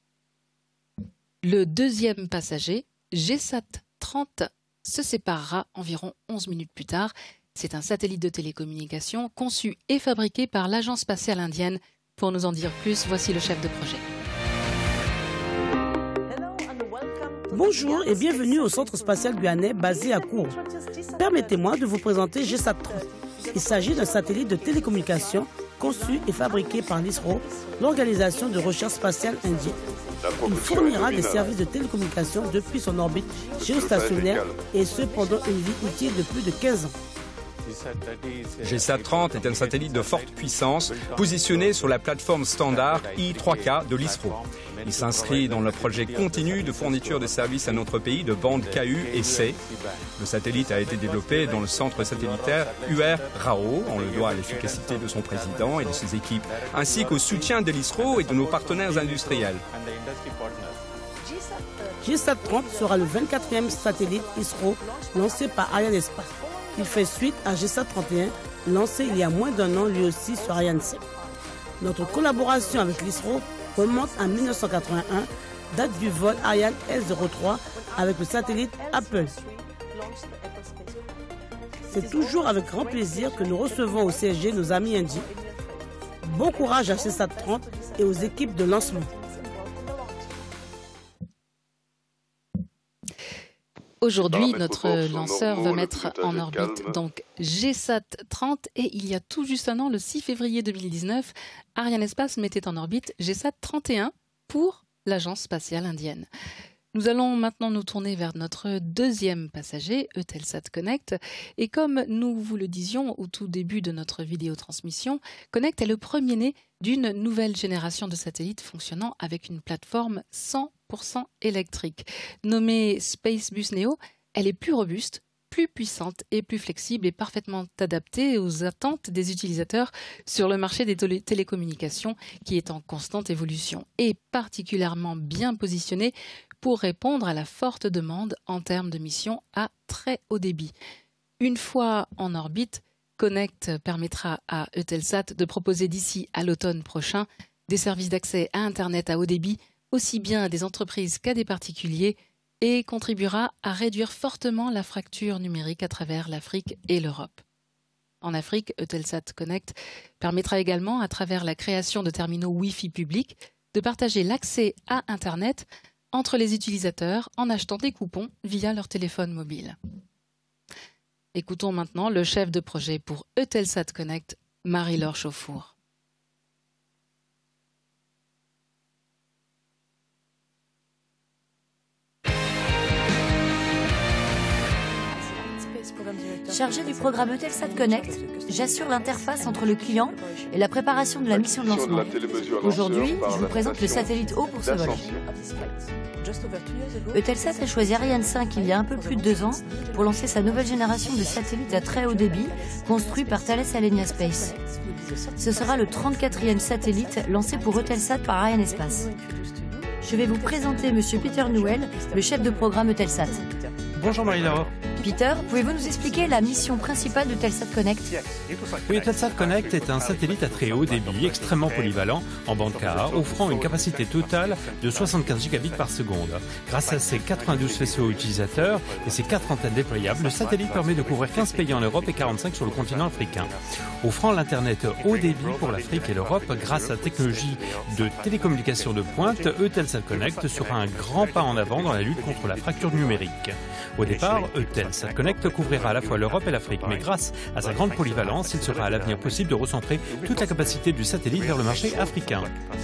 Le deuxième passager, G SAT trente, se séparera environ onze minutes plus tard. C'est un satellite de télécommunication conçu et fabriqué par l'Agence spatiale indienne. Pour nous en dire plus, voici le chef de projet. Bonjour et bienvenue au Centre spatial guyanais basé à Kourou. Permettez-moi de vous présenter G SAT trente. Il s'agit d'un satellite de télécommunication conçu et fabriqué par l'ISRO, l'Organisation de recherche spatiale indienne. Il fournira des services de télécommunication depuis son orbite géostationnaire et ce pendant une vie utile de plus de quinze ans. G SAT trente est un satellite de forte puissance positionné sur la plateforme standard I trois K de l'ISRO. Il s'inscrit dans le projet continu de fourniture de services à notre pays de bande K U et C. Le satellite a été développé dans le centre satellitaire U R Rao. On le doit à l'efficacité de son président et de ses équipes, ainsi qu'au soutien de l'ISRO et de nos partenaires industriels. G SAT trente sera le vingt-quatrième satellite ISRO lancé par Arianespace. Il fait suite à G SAT trente et un, lancé il y a moins d'un an lui aussi sur Ariane cinq. Notre collaboration avec l'ISRO remonte en mille neuf cent quatre-vingt-un, date du vol Ariane S zéro trois avec le satellite Apple. C'est toujours avec grand plaisir que nous recevons au C S G nos amis indiens. Bon courage à G SAT trente et aux équipes de lancement. Aujourd'hui, notre lanceur va mettre en orbite donc G SAT trente et il y a tout juste un an, le six février deux mille dix-neuf, Arianespace mettait en orbite G SAT trente et un pour l'Agence spatiale indienne. Nous allons maintenant nous tourner vers notre deuxième passager, Eutelsat Connect. Et comme nous vous le disions au tout début de notre vidéotransmission, Connect est le premier-né d'une nouvelle génération de satellites fonctionnant avec une plateforme cent pour cent électrique. Nommée Spacebus Neo, elle est plus robuste, plus puissante et plus flexible et parfaitement adaptée aux attentes des utilisateurs sur le marché des télé télécommunications qui est en constante évolution et particulièrement bien positionnée pour répondre à la forte demande en termes de missions à très haut débit. Une fois en orbite, Connect permettra à Eutelsat de proposer d'ici à l'automne prochain des services d'accès à Internet à haut débit, aussi bien à des entreprises qu'à des particuliers, et contribuera à réduire fortement la fracture numérique à travers l'Afrique et l'Europe. En Afrique, Eutelsat Connect permettra également, à travers la création de terminaux Wi-Fi publics, de partager l'accès à Internet entre les utilisateurs en achetant des coupons via leur téléphone mobile. Écoutons maintenant le chef de projet pour Eutelsat Connect, Marie-Laure Chauffour. Chargé du programme Eutelsat Connect, j'assure l'interface entre le client et la préparation de la mission de lancement. Aujourd'hui, je vous présente le satellite haut pour ce vol. Eutelsat a choisi Ariane cinq il y a un peu plus de deux ans pour lancer sa nouvelle génération de satellites à très haut débit construit par Thales Alenia Space. Ce sera le trente-quatrième satellite lancé pour Eutelsat par Arianespace. Je vais vous présenter M. Peter Newell, le chef de programme Eutelsat. Bonjour Marie-Laure. Peter, pouvez-vous nous expliquer la mission principale d'Eutelsat Connect? Oui, Eutelsat Connect est un satellite à très haut débit, extrêmement polyvalent, en bande K A, offrant une capacité totale de soixante-quinze gigabits par seconde. Grâce à ses quatre-vingt-douze faisceaux utilisateurs et ses quatre antennes déployables, le satellite permet de couvrir quinze pays en Europe et quarante-cinq sur le continent africain. Offrant l'Internet haut débit pour l'Afrique et l'Europe, grâce à la technologie de télécommunication de pointe, Eutelsat Connect sera un grand pas en avant dans la lutte contre la fracture numérique. Au départ, Eutelsat Connect couvrira à la fois l'Europe et l'Afrique, mais grâce à sa grande polyvalence, il sera à l'avenir possible de recentrer toute la capacité du satellite vers le marché africain.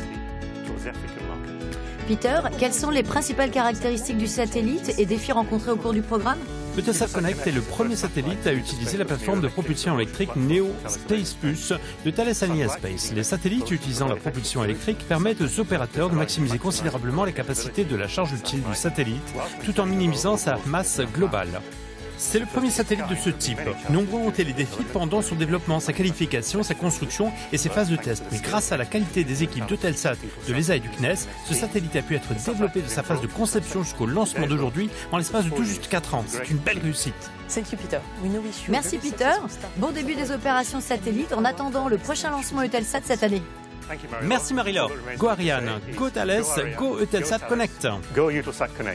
Peter, quelles sont les principales caractéristiques du satellite et défis rencontrés au cours du programme? Eutelsat Connect est le premier satellite à utiliser la plateforme de propulsion électrique Neo Spacebus de Thales Alenia Space. Les satellites utilisant la propulsion électrique permettent aux opérateurs de maximiser considérablement les capacités de la charge utile du satellite, tout en minimisant sa masse globale. C'est le premier satellite de ce type. Nombreux ont été les défis pendant son développement, sa qualification, sa construction et ses phases de test. Mais grâce à la qualité des équipes d'Eutelsat, de l'E S A et du C N E S, ce satellite a pu être développé de sa phase de conception jusqu'au lancement d'aujourd'hui en l'espace de tout juste quatre ans. C'est une belle réussite. Merci Peter. Bon début des opérations satellites en attendant le prochain lancement Eutelsat cette année. Merci Marie-Laure. Go Ariane, go Thales, go Eutelsat Connect. Go Eutelsat Connect.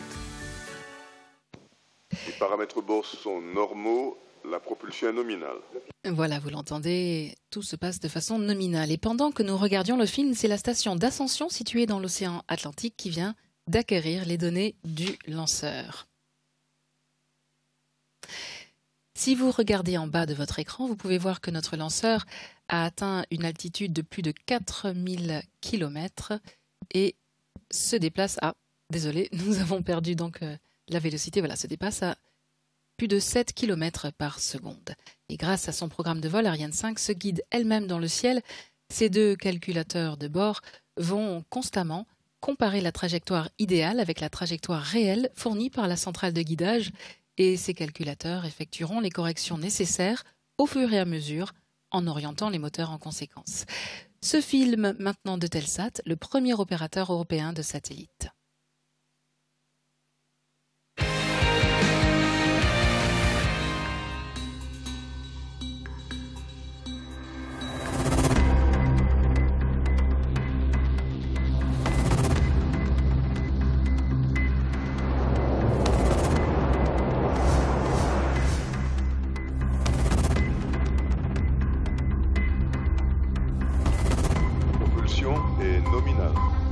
Les paramètres bord sont normaux, la propulsion est nominale. Voilà, vous l'entendez, tout se passe de façon nominale. Et pendant que nous regardions le film, c'est la station d'Ascension située dans l'océan Atlantique qui vient d'acquérir les données du lanceur. Si vous regardez en bas de votre écran, vous pouvez voir que notre lanceur a atteint une altitude de plus de quatre mille kilomètres et se déplace à... Désolé, nous avons perdu donc euh, la vélocité, voilà, se dépasse à plus de sept kilomètres par seconde. Et grâce à son programme de vol, Ariane cinq se guide elle-même dans le ciel. Ces deux calculateurs de bord vont constamment comparer la trajectoire idéale avec la trajectoire réelle fournie par la centrale de guidage. Et ces calculateurs effectueront les corrections nécessaires au fur et à mesure en orientant les moteurs en conséquence. Ce film maintenant de Telsat, le premier opérateur européen de satellites. Est nominal.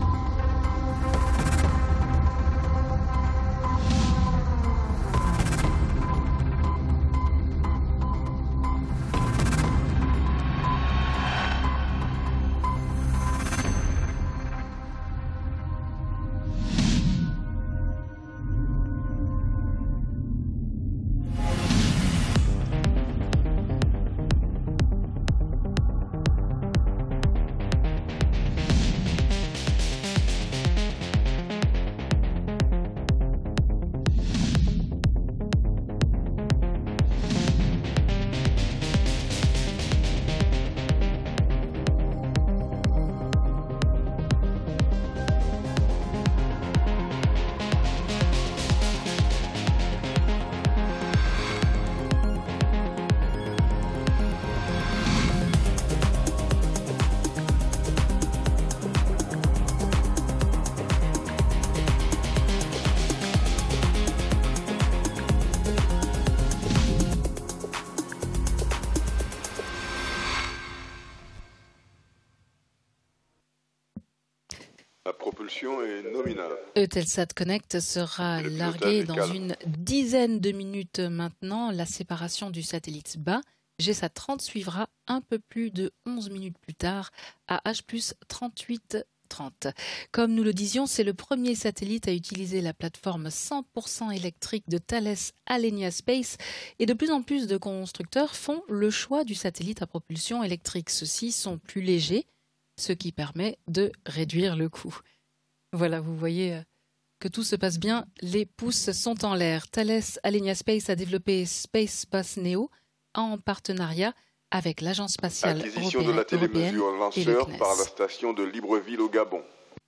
Est nominale. Eutelsat Connect sera largué dans une dizaine de minutes maintenant. La séparation du satellite bas, GSAT trente, suivra un peu plus de onze minutes plus tard à H plus trente-huit trente. Comme nous le disions, c'est le premier satellite à utiliser la plateforme cent pour cent électrique de Thales Alenia Space et de plus en plus de constructeurs font le choix du satellite à propulsion électrique. Ceux-ci sont plus légers, ce qui permet de réduire le coût. Voilà, vous voyez que tout se passe bien, les pouces sont en l'air. Thales Alenia Space a développé Space Bus Neo en partenariat avec l'Agence spatiale Acquisition européenne, de la télémesure et le lanceur C N E S. par la station de Libreville au Gabon.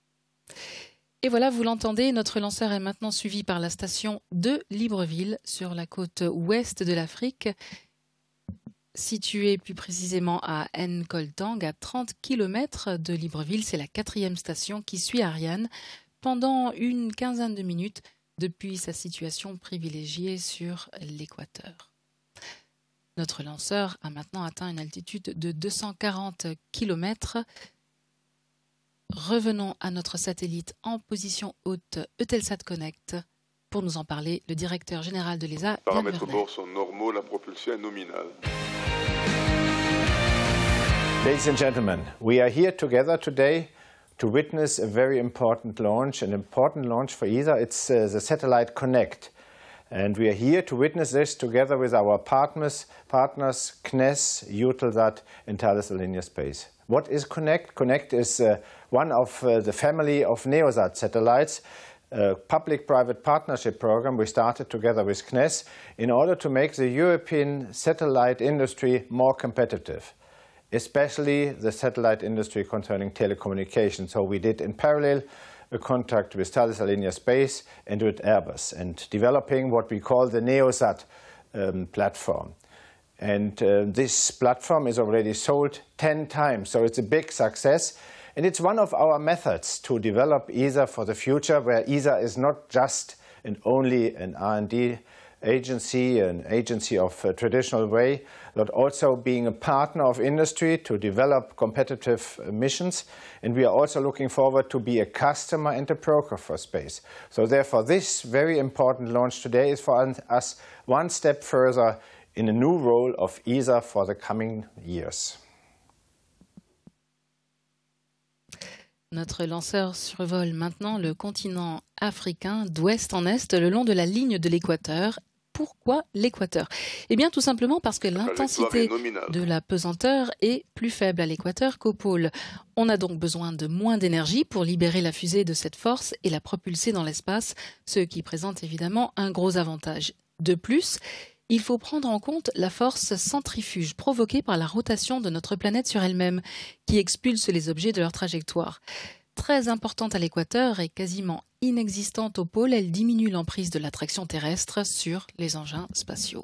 Et voilà, vous l'entendez, notre lanceur est maintenant suivi par la station de Libreville sur la côte ouest de l'Afrique, située plus précisément à Nkoltang, à trente kilomètres de Libreville. C'est la quatrième station qui suit Ariane pendant une quinzaine de minutes depuis sa situation privilégiée sur l'équateur. Notre lanceur a maintenant atteint une altitude de deux cent quarante kilomètres. Revenons à notre satellite en position haute, Eutelsat Connect. Pour nous en parler, le directeur général de l'E S A, Les paramètres bord sont normaux, la propulsion est nominale. Ladies and gentlemen, we are here together today to witness a very important launch, an important launch for E S A. It's uh, the Satellite Connect. And we are here to witness this together with our partners, partners C N E S, Eutelsat and Thales Alenia Space. What is Connect? Connect is uh, one of uh, the family of NeoSat satellites, a public-private partnership program we started together with C N E S in order to make the European satellite industry more competitive, especially the satellite industry concerning telecommunications. So we did in parallel a contract with Thales Alenia Space and with Airbus, and developing what we call the NeoSat um, platform. And uh, this platform is already sold ten times, so it's a big success. And it's one of our methods to develop E S A for the future, where E S A is not just and only an R and D agency, an agency of a traditional way, but also being a partner of industry to develop competitive missions. And we are also looking forward to be a customer and a broker for space. So therefore, this very important launch today is for us one step further in a new role of E S A for the coming years. Notre lanceur survole maintenant le continent africain d'ouest en est le long de la ligne de l'équateur. Pourquoi l'équateur? Eh bien tout simplement parce que l'intensité de la pesanteur est plus faible à l'équateur qu'au pôle. On a donc besoin de moins d'énergie pour libérer la fusée de cette force et la propulser dans l'espace, ce qui présente évidemment un gros avantage. De plus, il faut prendre en compte la force centrifuge provoquée par la rotation de notre planète sur elle-même, qui expulse les objets de leur trajectoire. Très importante à l'équateur et quasiment inexistante au pôle, elle diminue l'emprise de l'attraction terrestre sur les engins spatiaux.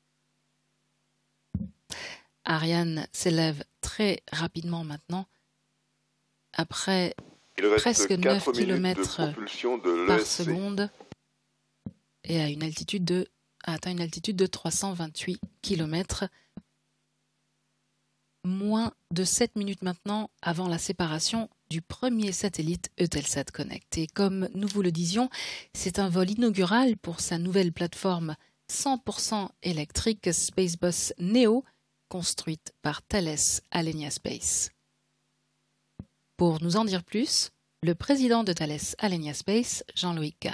Ariane s'élève très rapidement maintenant, après presque neuf kilomètres par seconde et à une altitude de a atteint une altitude de trois cent vingt-huit kilomètres, moins de sept minutes maintenant avant la séparation du premier satellite Eutelsat Connect. Et comme nous vous le disions, c'est un vol inaugural pour sa nouvelle plateforme cent pour cent électrique Spacebus Neo, construite par Thales Alenia Space. Pour nous en dire plus, le président de Thales Alenia Space, Jean-Louis Gall.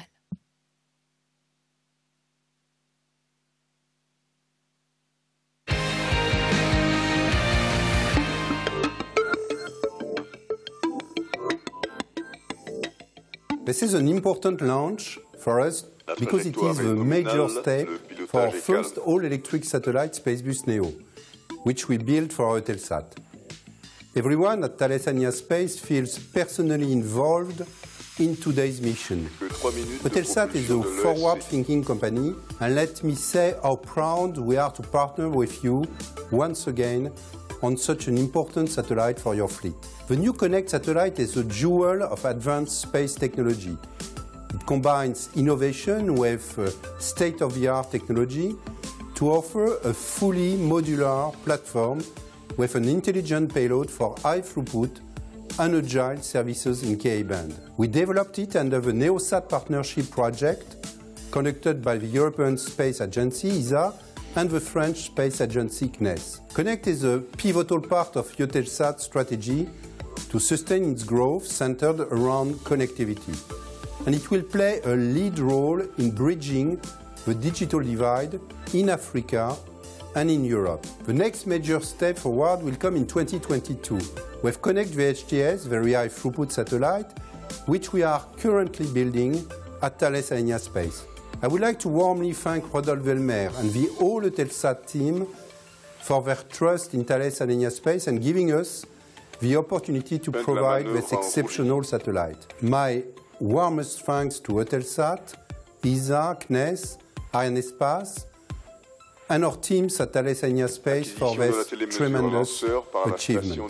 This is an important launch for us because it is a major step for our first all-electric satellite Spacebus Neo, which we built for Eutelsat. Everyone at Thales Alenia Space feels personally involved in today's mission. Eutelsat is a forward-thinking company, and let me say how proud we are to partner with you once again on such an important satellite for your fleet. The new Connect satellite is a jewel of advanced space technology. It combines innovation with uh, state-of-the-art technology to offer a fully modular platform with an intelligent payload for high throughput and agile services in Ka-band. We developed it under the NeoSat partnership project conducted by the European Space Agency, E S A, and the French Space Agency, C N E S. Connect is a pivotal part of Eutelsat's strategy to sustain its growth centered around connectivity. And it will play a lead role in bridging the digital divide in Africa and in Europe. The next major step forward will come in twenty twenty-two with Connect V H T S, Very High Throughput Satellite, which we are currently building at Thales Alenia Space. I would like to warmly thank Rodolphe Velmer and the whole Eutelsat team for their trust in Thales Alenia Space and giving us the opportunity to provide this exceptional satellite. My warmest thanks to Eutelsat, E S A, C N E S, Arianespace, and our teams at Thales Alenia Space for this tremendous achievement.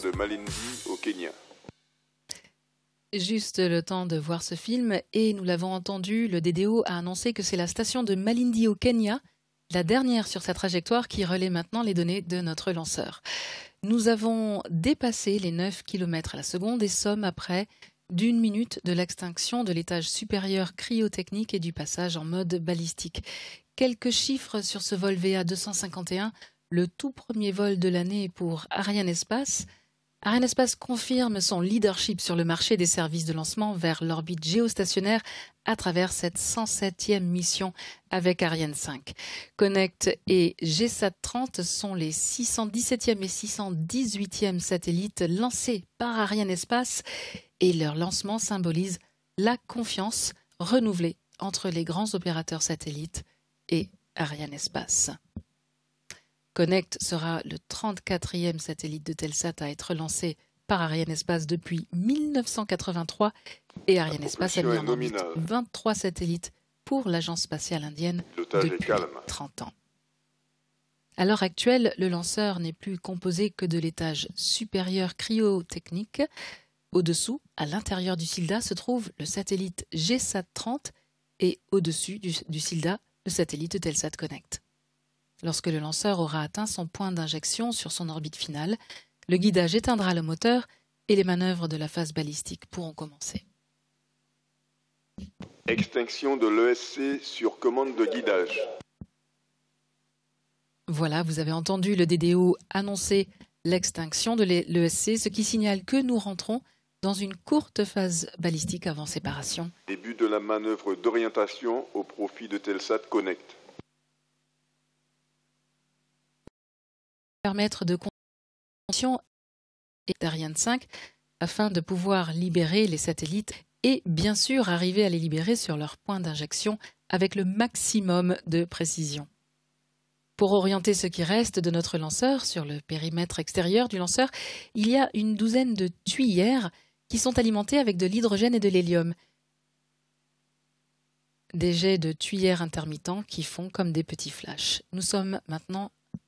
Juste le temps de voir ce film et nous l'avons entendu, le D D O a annoncé que c'est la station de Malindi au Kenya, la dernière sur sa trajectoire, qui relaie maintenant les données de notre lanceur. Nous avons dépassé les neuf kilomètres à la seconde et sommes à près d'une minute de l'extinction de l'étage supérieur cryotechnique et du passage en mode balistique. Quelques chiffres sur ce vol V A deux cent cinquante et un, le tout premier vol de l'année pour Arianespace. Arianespace confirme son leadership sur le marché des services de lancement vers l'orbite géostationnaire à travers cette cent septième mission avec Ariane cinq. Connect et G SAT trente sont les six cent dix-septième et six cent dix-huitième satellites lancés par Arianespace et leur lancement symbolise la confiance renouvelée entre les grands opérateurs satellites et Arianespace. Connect sera le trente-quatrième satellite de Telsat à être lancé par Arianespace depuis mille neuf cent quatre-vingt-trois et Arianespace a mis en orbite vingt-trois satellites pour l'Agence spatiale indienne depuis trente ans. À l'heure actuelle, le lanceur n'est plus composé que de l'étage supérieur cryotechnique. Au-dessous, à l'intérieur du SILDA, se trouve le satellite G SAT trente et au-dessus du, du SILDA, le satellite Eutelsat Connect. Lorsque le lanceur aura atteint son point d'injection sur son orbite finale, le guidage éteindra le moteur et les manœuvres de la phase balistique pourront commencer. Extinction de l'E S C sur commande de guidage. Voilà, vous avez entendu le D D O annoncer l'extinction de l'E S C, ce qui signale que nous rentrons dans une courte phase balistique avant séparation. Début de la manœuvre d'orientation au profit de Eutelsat Connect. Permettre de condition d'Ariane cinq afin de pouvoir libérer les satellites et bien sûr arriver à les libérer sur leur point d'injection avec le maximum de précision. Pour orienter ce qui reste de notre lanceur sur le périmètre extérieur du lanceur, il y a une douzaine de tuyères qui sont alimentées avec de l'hydrogène et de l'hélium. Des jets de tuyères intermittents qui font comme des petits flashs. Nous sommes maintenant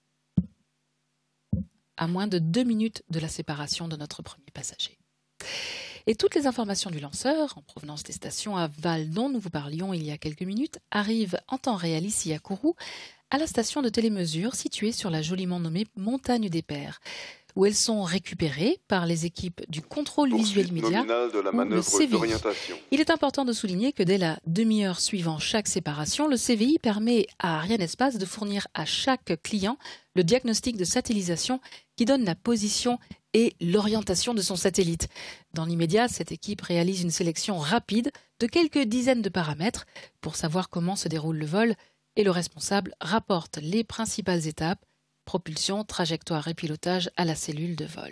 à moins de deux minutes de la séparation de notre premier passager. Et toutes les informations du lanceur, en provenance des stations à Val dont nous vous parlions il y a quelques minutes, arrivent en temps réel ici à Kourou, à la station de télémesure située sur la joliment nommée Montagne des Pères, où elles sont récupérées par les équipes du contrôle visuel immédiat ou le C V I. Il est important de souligner que dès la demi-heure suivant chaque séparation, le C V I permet à Arianespace de fournir à chaque client le diagnostic de satellisation qui donne la position et l'orientation de son satellite. Dans l'immédiat, cette équipe réalise une sélection rapide de quelques dizaines de paramètres pour savoir comment se déroule le vol et le responsable rapporte les principales étapes, propulsion, trajectoire et pilotage à la cellule de vol.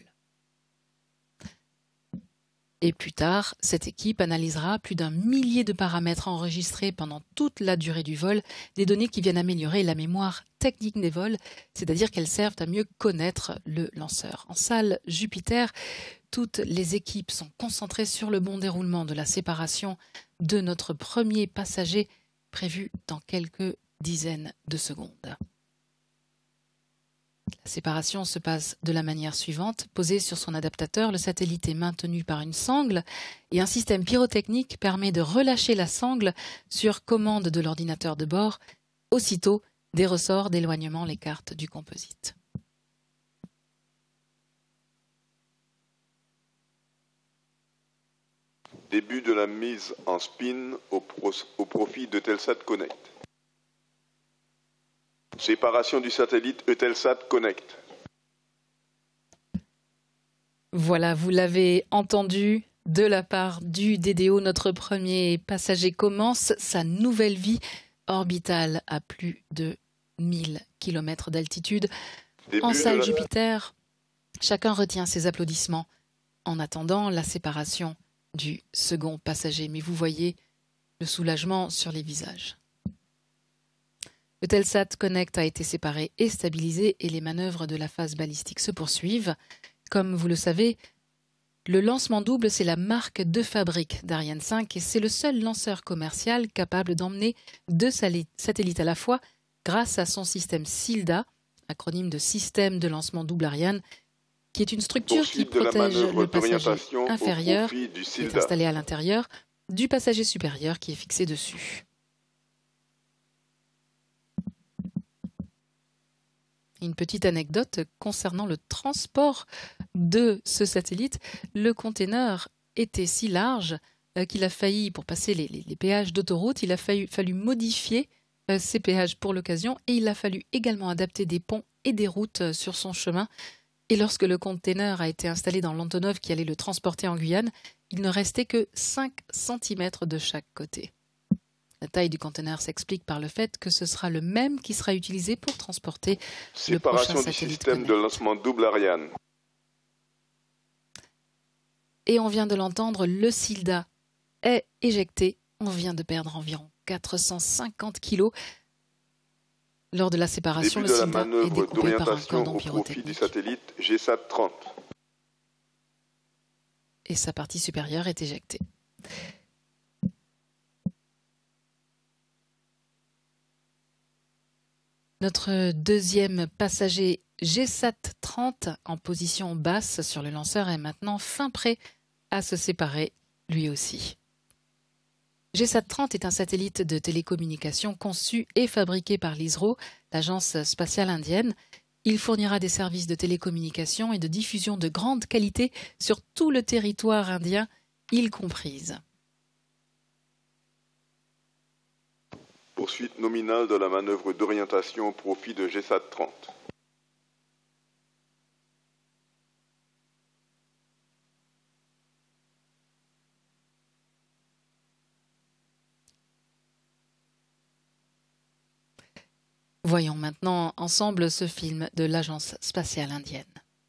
Et plus tard, cette équipe analysera plus d'un millier de paramètres enregistrés pendant toute la durée du vol, des données qui viennent améliorer la mémoire technique des vols, c'est-à-dire qu'elles servent à mieux connaître le lanceur. En salle Jupiter, toutes les équipes sont concentrées sur le bon déroulement de la séparation de notre premier passager, prévu dans quelques dizaines de secondes. La séparation se passe de la manière suivante. Posé sur son adaptateur, le satellite est maintenu par une sangle et un système pyrotechnique permet de relâcher la sangle sur commande de l'ordinateur de bord. Aussitôt, des ressorts d'éloignement l'écartent du composite. Début de la mise en spin au, pro au profit d'Eutelsat Connect. Séparation du satellite Eutelsat Connect. Voilà, vous l'avez entendu de la part du D D O, notre premier passager commence sa nouvelle vie orbitale à plus de mille kilomètres d'altitude. En salle la... Jupiter, chacun retient ses applaudissements en attendant la séparation du second passager. Mais vous voyez le soulagement sur les visages. Eutelsat Connect a été séparé et stabilisé et les manœuvres de la phase balistique se poursuivent. Comme vous le savez, le lancement double, c'est la marque de fabrique d'Ariane cinq et c'est le seul lanceur commercial capable d'emmener deux satellites à la fois grâce à son système SILDA, acronyme de Système de lancement double Ariane, qui est une structure qui protège le passager inférieur, qui est installé à l'intérieur, du passager supérieur qui est fixé dessus. Une petite anecdote concernant le transport de ce satellite. Le conteneur était si large euh, qu'il a failli, pour passer les, les, les péages d'autoroute, il a fallu, fallu modifier euh, ces péages pour l'occasion et il a fallu également adapter des ponts et des routes euh, sur son chemin. Et lorsque le conteneur a été installé dans l'Antonov qui allait le transporter en Guyane, il ne restait que cinq centimètres de chaque côté. La taille du conteneur s'explique par le fait que ce sera le même qui sera utilisé pour transporter le prochain satellite. Séparation du système de lancement double Ariane. Et on vient de l'entendre, le SILDA est éjecté. On vient de perdre environ quatre cent cinquante kilos. Lors de la séparation, Début le de SILDA la manœuvre est découpé par un cordon au profit du satellite G SAT trente. Et sa partie supérieure est éjectée. Notre deuxième passager G SAT trente en position basse sur le lanceur est maintenant fin prêt à se séparer lui aussi. GSAT trente est un satellite de télécommunication conçu et fabriqué par l'ISRO, l'agence spatiale indienne. Il fournira des services de télécommunication et de diffusion de grande qualité sur tout le territoire indien, île comprise. Poursuite nominale de la manœuvre d'orientation au profit de GSAT trente. Voyons maintenant ensemble ce film de l'agence spatiale indienne.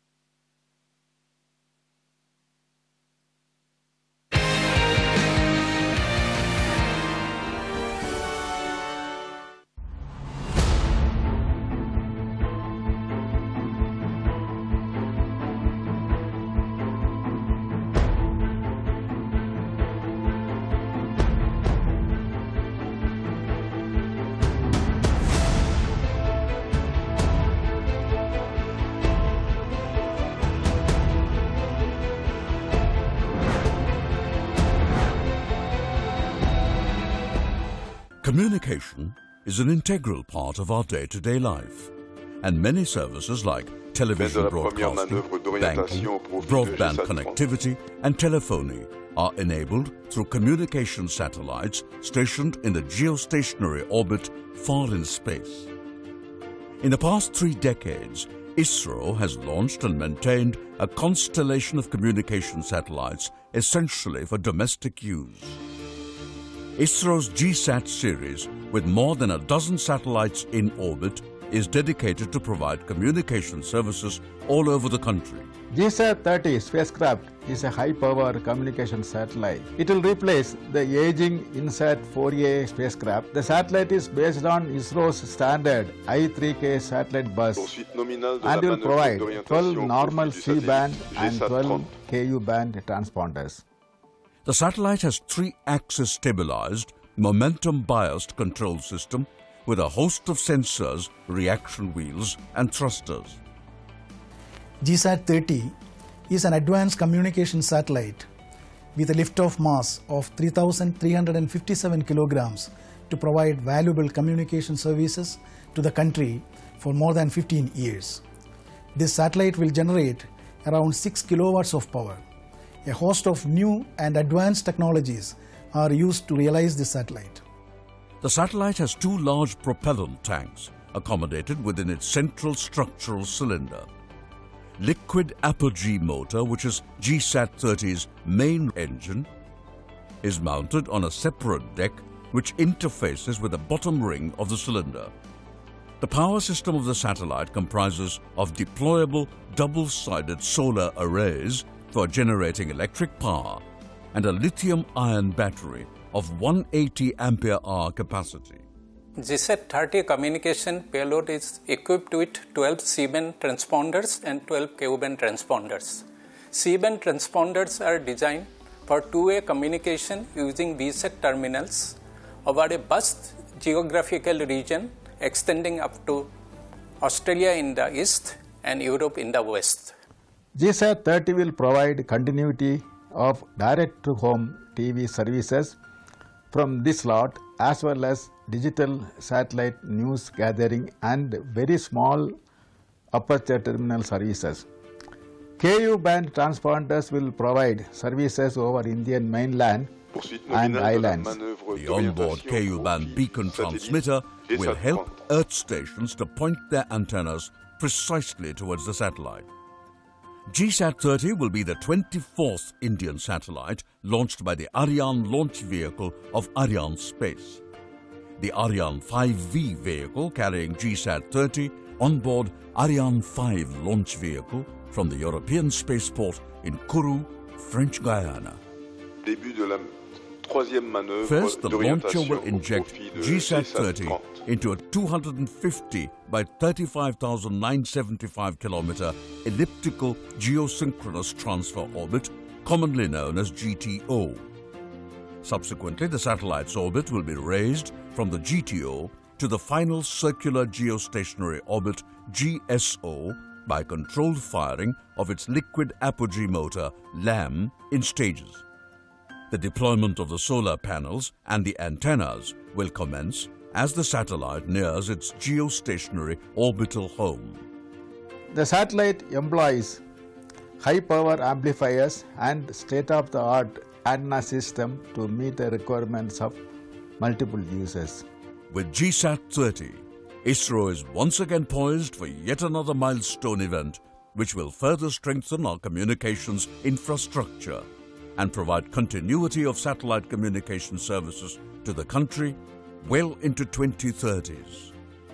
Communication is an integral part of our day-to-day life, and many services like television broadcasting, banking, broadband connectivity, and telephony are enabled through communication satellites stationed in the geostationary orbit far in space. In the past three decades, ISRO has launched and maintained a constellation of communication satellites essentially for domestic use. ISRO's GSAT series, with more than a dozen satellites in orbit, is dedicated to provide communication services all over the country. GSAT thirty spacecraft is a high-power communication satellite. It will replace the aging INSAT four A spacecraft. The satellite is based on ISRO's standard I three K satellite bus and will provide twelve normal C-band and twelve K U-band transponders. The satellite has three-axis stabilized, momentum-biased control system with a host of sensors, reaction wheels and thrusters. GSAT thirty is an advanced communication satellite with a lift-off mass of three thousand three hundred fifty-seven kilograms to provide valuable communication services to the country for more than fifteen years. This satellite will generate around six kilowatts of power. A host of new and advanced technologies are used to realize this satellite. The satellite has two large propellant tanks accommodated within its central structural cylinder. Liquid apogee motor, which is GSAT thirty's main engine, is mounted on a separate deck which interfaces with the bottom ring of the cylinder. The power system of the satellite comprises of deployable double-sided solar arrays for generating electric power and a lithium-ion battery of one hundred eighty ampere hour capacity. GSAT thirty communication payload is equipped with twelve C-band transponders and twelve K U-band transponders. C-band transponders are designed for two-way communication using VSAT terminals over a vast geographical region extending up to Australia in the east and Europe in the west. GSAT thirty will provide continuity of direct-to-home T V services from this lot, as well as digital satellite news gathering and very small aperture terminal services. K U-band transponders will provide services over Indian mainland and islands. The onboard K U-band beacon transmitter will help Earth stations to point their antennas precisely towards the satellite. GSAT thirty will be the twenty-fourth Indian satellite launched by the Ariane launch vehicle of Arianespace. The Ariane five V vehicle carrying GSAT thirty onboard Ariane five launch vehicle from the European spaceport in Kourou, French Guiana. First, the launcher will inject GSAT thirty into a two hundred fifty by thirty-five thousand nine hundred seventy-five kilometer elliptical geosynchronous transfer orbit, commonly known as G T O. Subsequently, the satellite's orbit will be raised from the G T O to the final circular geostationary orbit, G S O, by controlled firing of its liquid apogee motor, LAM, in stages. The deployment of the solar panels and the antennas will commence as the satellite nears its geostationary orbital home. The satellite employs high-power amplifiers and state-of-the-art antenna system to meet the requirements of multiple users. With GSAT thirty, ISRO is once again poised for yet another milestone event which will further strengthen our communications infrastructure and provide continuity of satellite communication services to the country well into twenty thirties.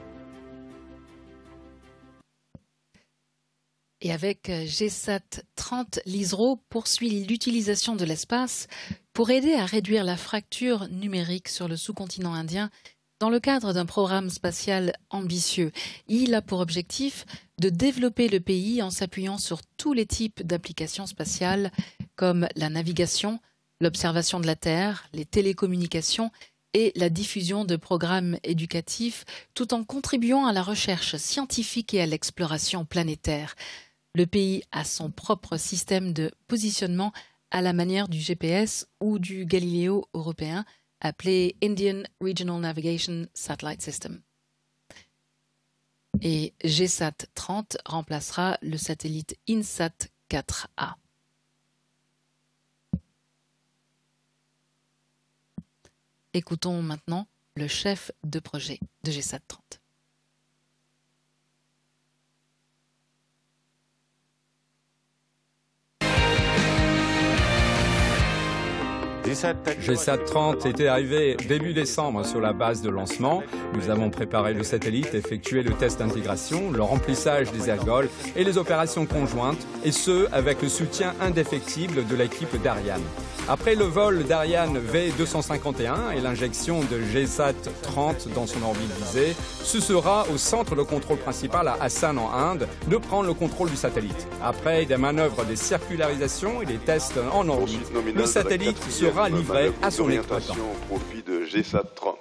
Et avec GSAT trente, l'ISRO poursuit l'utilisation de l'espace pour aider à réduire la fracture numérique sur le sous-continent indien dans le cadre d'un programme spatial ambitieux. Il a pour objectif de développer le pays en s'appuyant sur tous les types d'applications spatiales comme la navigation, l'observation de la Terre, les télécommunications et la diffusion de programmes éducatifs, tout en contribuant à la recherche scientifique et à l'exploration planétaire. Le pays a son propre système de positionnement à la manière du G P S ou du Galileo européen, appelé Indian Regional Navigation Satellite System. Et GSAT trente remplacera le satellite INSAT quatre A. Écoutons maintenant le chef de projet de GSAT trente. GSAT trente était arrivé début décembre sur la base de lancement. Nous avons préparé le satellite, effectué le test d'intégration, le remplissage des ergols et les opérations conjointes, et ce, avec le soutien indéfectible de l'équipe d'Ariane. Après le vol d'Ariane V deux cent cinquante et un et l'injection de GSAT trente dans son orbite visée, ce sera au centre de contrôle principal à Hassan en Inde de prendre le contrôle du satellite. Après des manœuvres de circularisation et des tests en orbite, le satellite sera livré à son exploitant. Au profit de GSAT trente.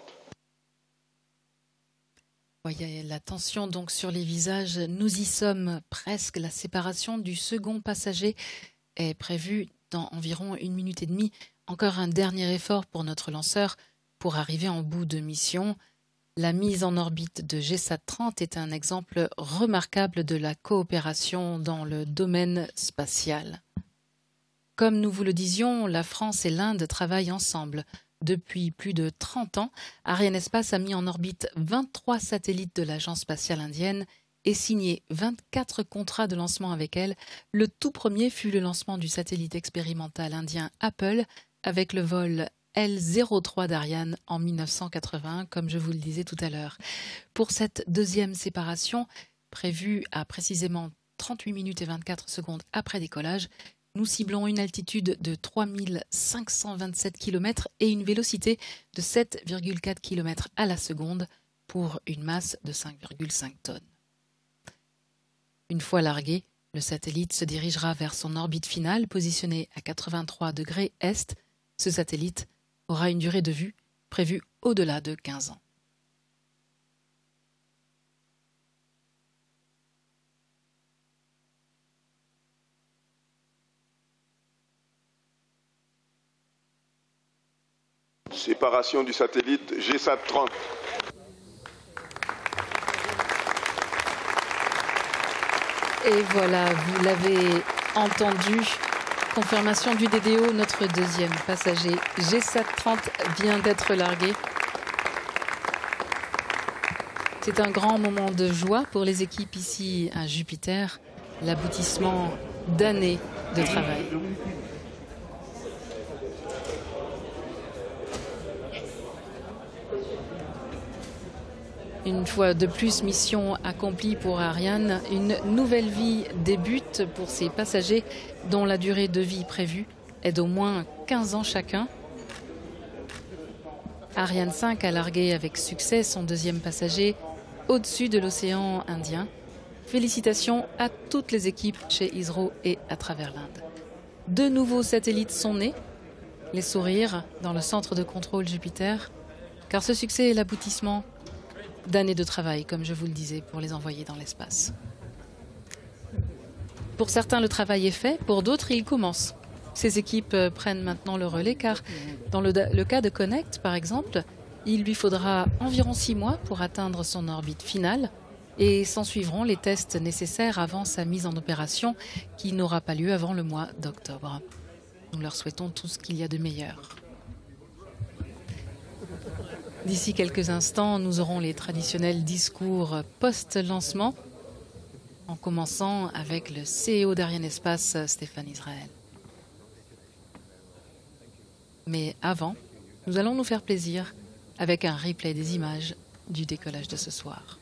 Voyez la tension donc sur les visages. Nous y sommes presque. La séparation du second passager est prévue dans environ une minute et demie. Encore un dernier effort pour notre lanceur pour arriver en bout de mission. La mise en orbite de GSAT trente est un exemple remarquable de la coopération dans le domaine spatial. Comme nous vous le disions, la France et l'Inde travaillent ensemble. Depuis plus de trente ans, Arianespace a mis en orbite vingt-trois satellites de l'Agence spatiale indienne et signé vingt-quatre contrats de lancement avec elle. Le tout premier fut le lancement du satellite expérimental indien Apple avec le vol L zéro trois d'Ariane en mille neuf cent quatre-vingt-un, comme je vous le disais tout à l'heure. Pour cette deuxième séparation, prévue à précisément trente-huit minutes et vingt-quatre secondes après décollage, nous ciblons une altitude de trois mille cinq cent vingt-sept kilomètres et une vélocité de sept virgule quatre kilomètres à la seconde pour une masse de cinq virgule cinq tonnes. Une fois largué, le satellite se dirigera vers son orbite finale positionnée à quatre-vingt-trois degrés est. Ce satellite aura une durée de vue prévue au-delà de quinze ans. Séparation du satellite GSAT trente. Et voilà, vous l'avez entendu, confirmation du D D O, notre deuxième passager GSAT trente vient d'être largué. C'est un grand moment de joie pour les équipes ici à Jupiter, l'aboutissement d'années de travail. Une fois de plus, mission accomplie pour Ariane. Une nouvelle vie débute pour ces passagers dont la durée de vie prévue est d'au moins quinze ans chacun. Ariane cinq a largué avec succès son deuxième passager au-dessus de l'océan Indien. Félicitations à toutes les équipes chez ISRO et à travers l'Inde. Deux nouveaux satellites sont nés. Les sourires dans le centre de contrôle Jupiter, car ce succès est l'aboutissement d'années de travail, comme je vous le disais, pour les envoyer dans l'espace. Pour certains, le travail est fait, pour d'autres, il commence. Ces équipes prennent maintenant le relais car dans le, le cas de Connect, par exemple, il lui faudra environ six mois pour atteindre son orbite finale et s'en suivront les tests nécessaires avant sa mise en opération qui n'aura pas lieu avant le mois d'octobre. Nous leur souhaitons tout ce qu'il y a de meilleur. D'ici quelques instants, nous aurons les traditionnels discours post-lancement, en commençant avec le C E O d'Arianespace, Stéphane Israël. Mais avant, nous allons nous faire plaisir avec un replay des images du décollage de ce soir.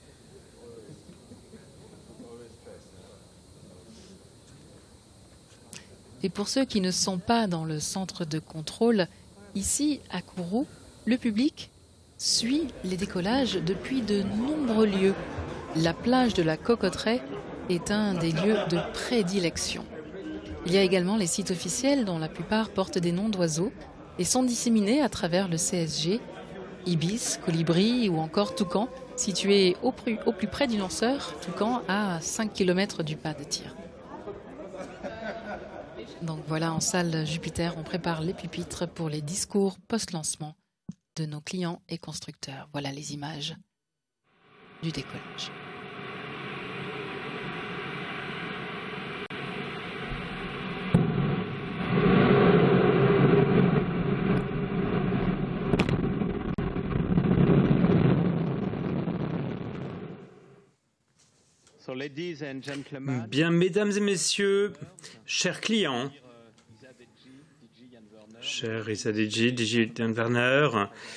Et pour ceux qui ne sont pas dans le centre de contrôle, ici à Kourou, le public suit les décollages depuis de nombreux lieux. La plage de la Cocotteraie est un des lieux de prédilection. Il y a également les sites officiels dont la plupart portent des noms d'oiseaux et sont disséminés à travers le C S G, Ibis, Colibri ou encore Toucan, situé au plus, au plus près du lanceur, Toucan à cinq kilomètres du pas de tir. Donc voilà, en salle Jupiter, on prépare les pupitres pour les discours post-lancement de nos clients et constructeurs. Voilà les images du décollage. Bien, mesdames et messieurs, chers clients, chers Isa Digi, Digi Yann Werner,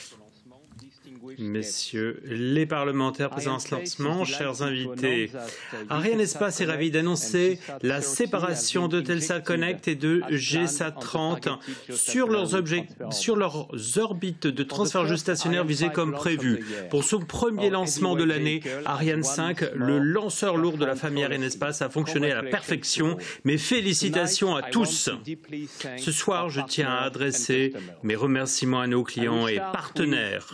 messieurs les parlementaires présents à ce lancement, chers invités, Arianespace est ravi d'annoncer la séparation d'Eutelsat Connect et de G SAT trente sur leurs, objets, sur leurs orbites de transfert géostationnaire visées comme prévu. Pour son premier lancement de l'année, Ariane cinq, le lanceur lourd de la famille Arianespace, a fonctionné à la perfection. Mes félicitations à tous. Ce soir, je tiens à adresser mes remerciements à nos clients et partenaires.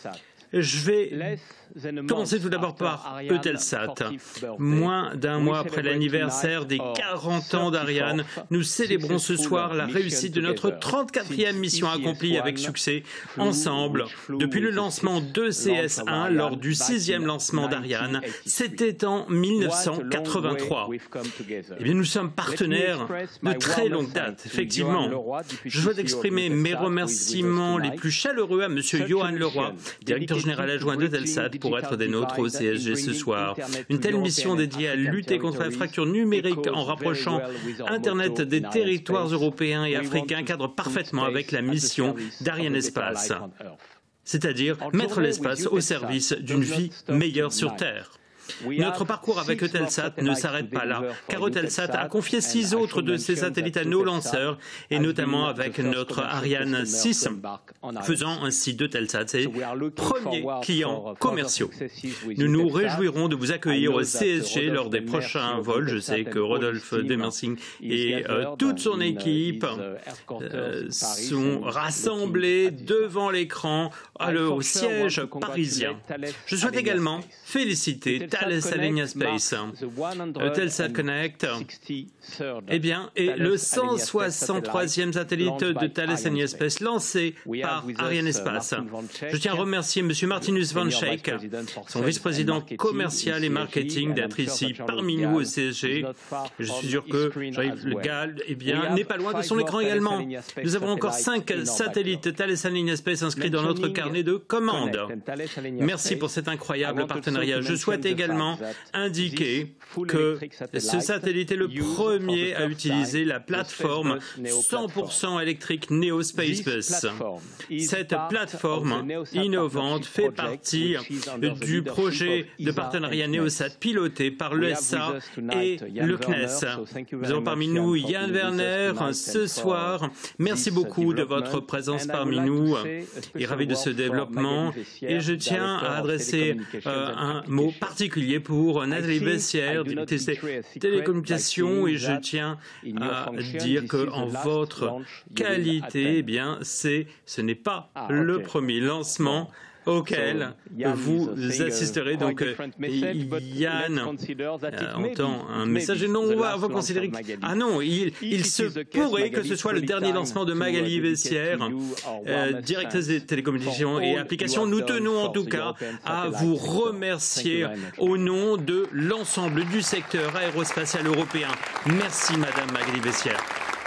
Je vais commencer tout d'abord par Eutelsat. Moins d'un mois après l'anniversaire des quarante ans d'Ariane, nous célébrons ce soir la réussite de notre trente-quatrième mission accomplie avec succès ensemble. Depuis le lancement de C S un lors du sixième lancement d'Ariane, c'était en mille neuf cent quatre-vingt-trois. Eh bien, nous sommes partenaires de très longue date, effectivement. Je souhaite exprimer mes remerciements les plus chaleureux à M. Johan Leroy, directeur général adjoint d'Eutelsat, pour être des nôtres au C S G ce soir. Une telle mission dédiée à lutter contre la fracture numérique en rapprochant Internet des territoires européens et africains cadre parfaitement avec la mission d'Arianespace, c'est-à-dire mettre l'espace au service d'une vie meilleure sur Terre. Notre parcours avec Eutelsat ne s'arrête pas là, car Eutelsat a confié six autres de ses satellites à nos lanceurs, et notamment avec notre Ariane six, faisant ainsi d'Eutelsat ses premiers clients commerciaux. Nous nous réjouirons de vous accueillir au C S G lors des prochains vols. Je sais que Rodolphe Demersing et euh, toute son équipe euh, sont rassemblés devant l'écran au siège parisien. Je souhaite également féliciter Thales Alenia Space, Eutelsat Connect, eh bien, et le cent soixante-troisième satellite de Thales Alenia Space lancé par Arianespace. Je tiens à remercier M. Martinus Van Schaik, son vice-président commercial et marketing, d'être ici parmi nous au C S G. Je suis sûr que Jean-Yves Gall, eh bien, n'est pas loin de son écran également. Nous avons encore cinq satellites Thales Alenia Space inscrits dans notre carnet de commandes. Merci pour cet incroyable partenariat. Je souhaite également indiquer que ce satellite est le premier à utiliser la plateforme cent pour cent électrique NeoSpaceBus. Cette plateforme innovante fait partie du projet de partenariat NeoSat piloté par l'E S A et le C N E S. Nous avons parmi nous Yann Werner ce soir. Merci beaucoup de votre présence parmi nous et ravi de ce développement. Et je tiens à adresser euh, un mot particulier pour Nathalie Bessière du T C Télécommunications, et je tiens à dire qu'en votre qualité, eh bien, c'est, ce n'est pas le premier lancement auquel vous assisterez. Donc Yann euh, entend un message et non, on va, on va considérer que... Ah non, il, il se pourrait que ce soit le dernier lancement de Magali Bessière, euh, directrice des télécommunications et applications. Nous tenons en tout cas à vous remercier au nom de l'ensemble du secteur aérospatial européen. Merci Madame Magali Bessière.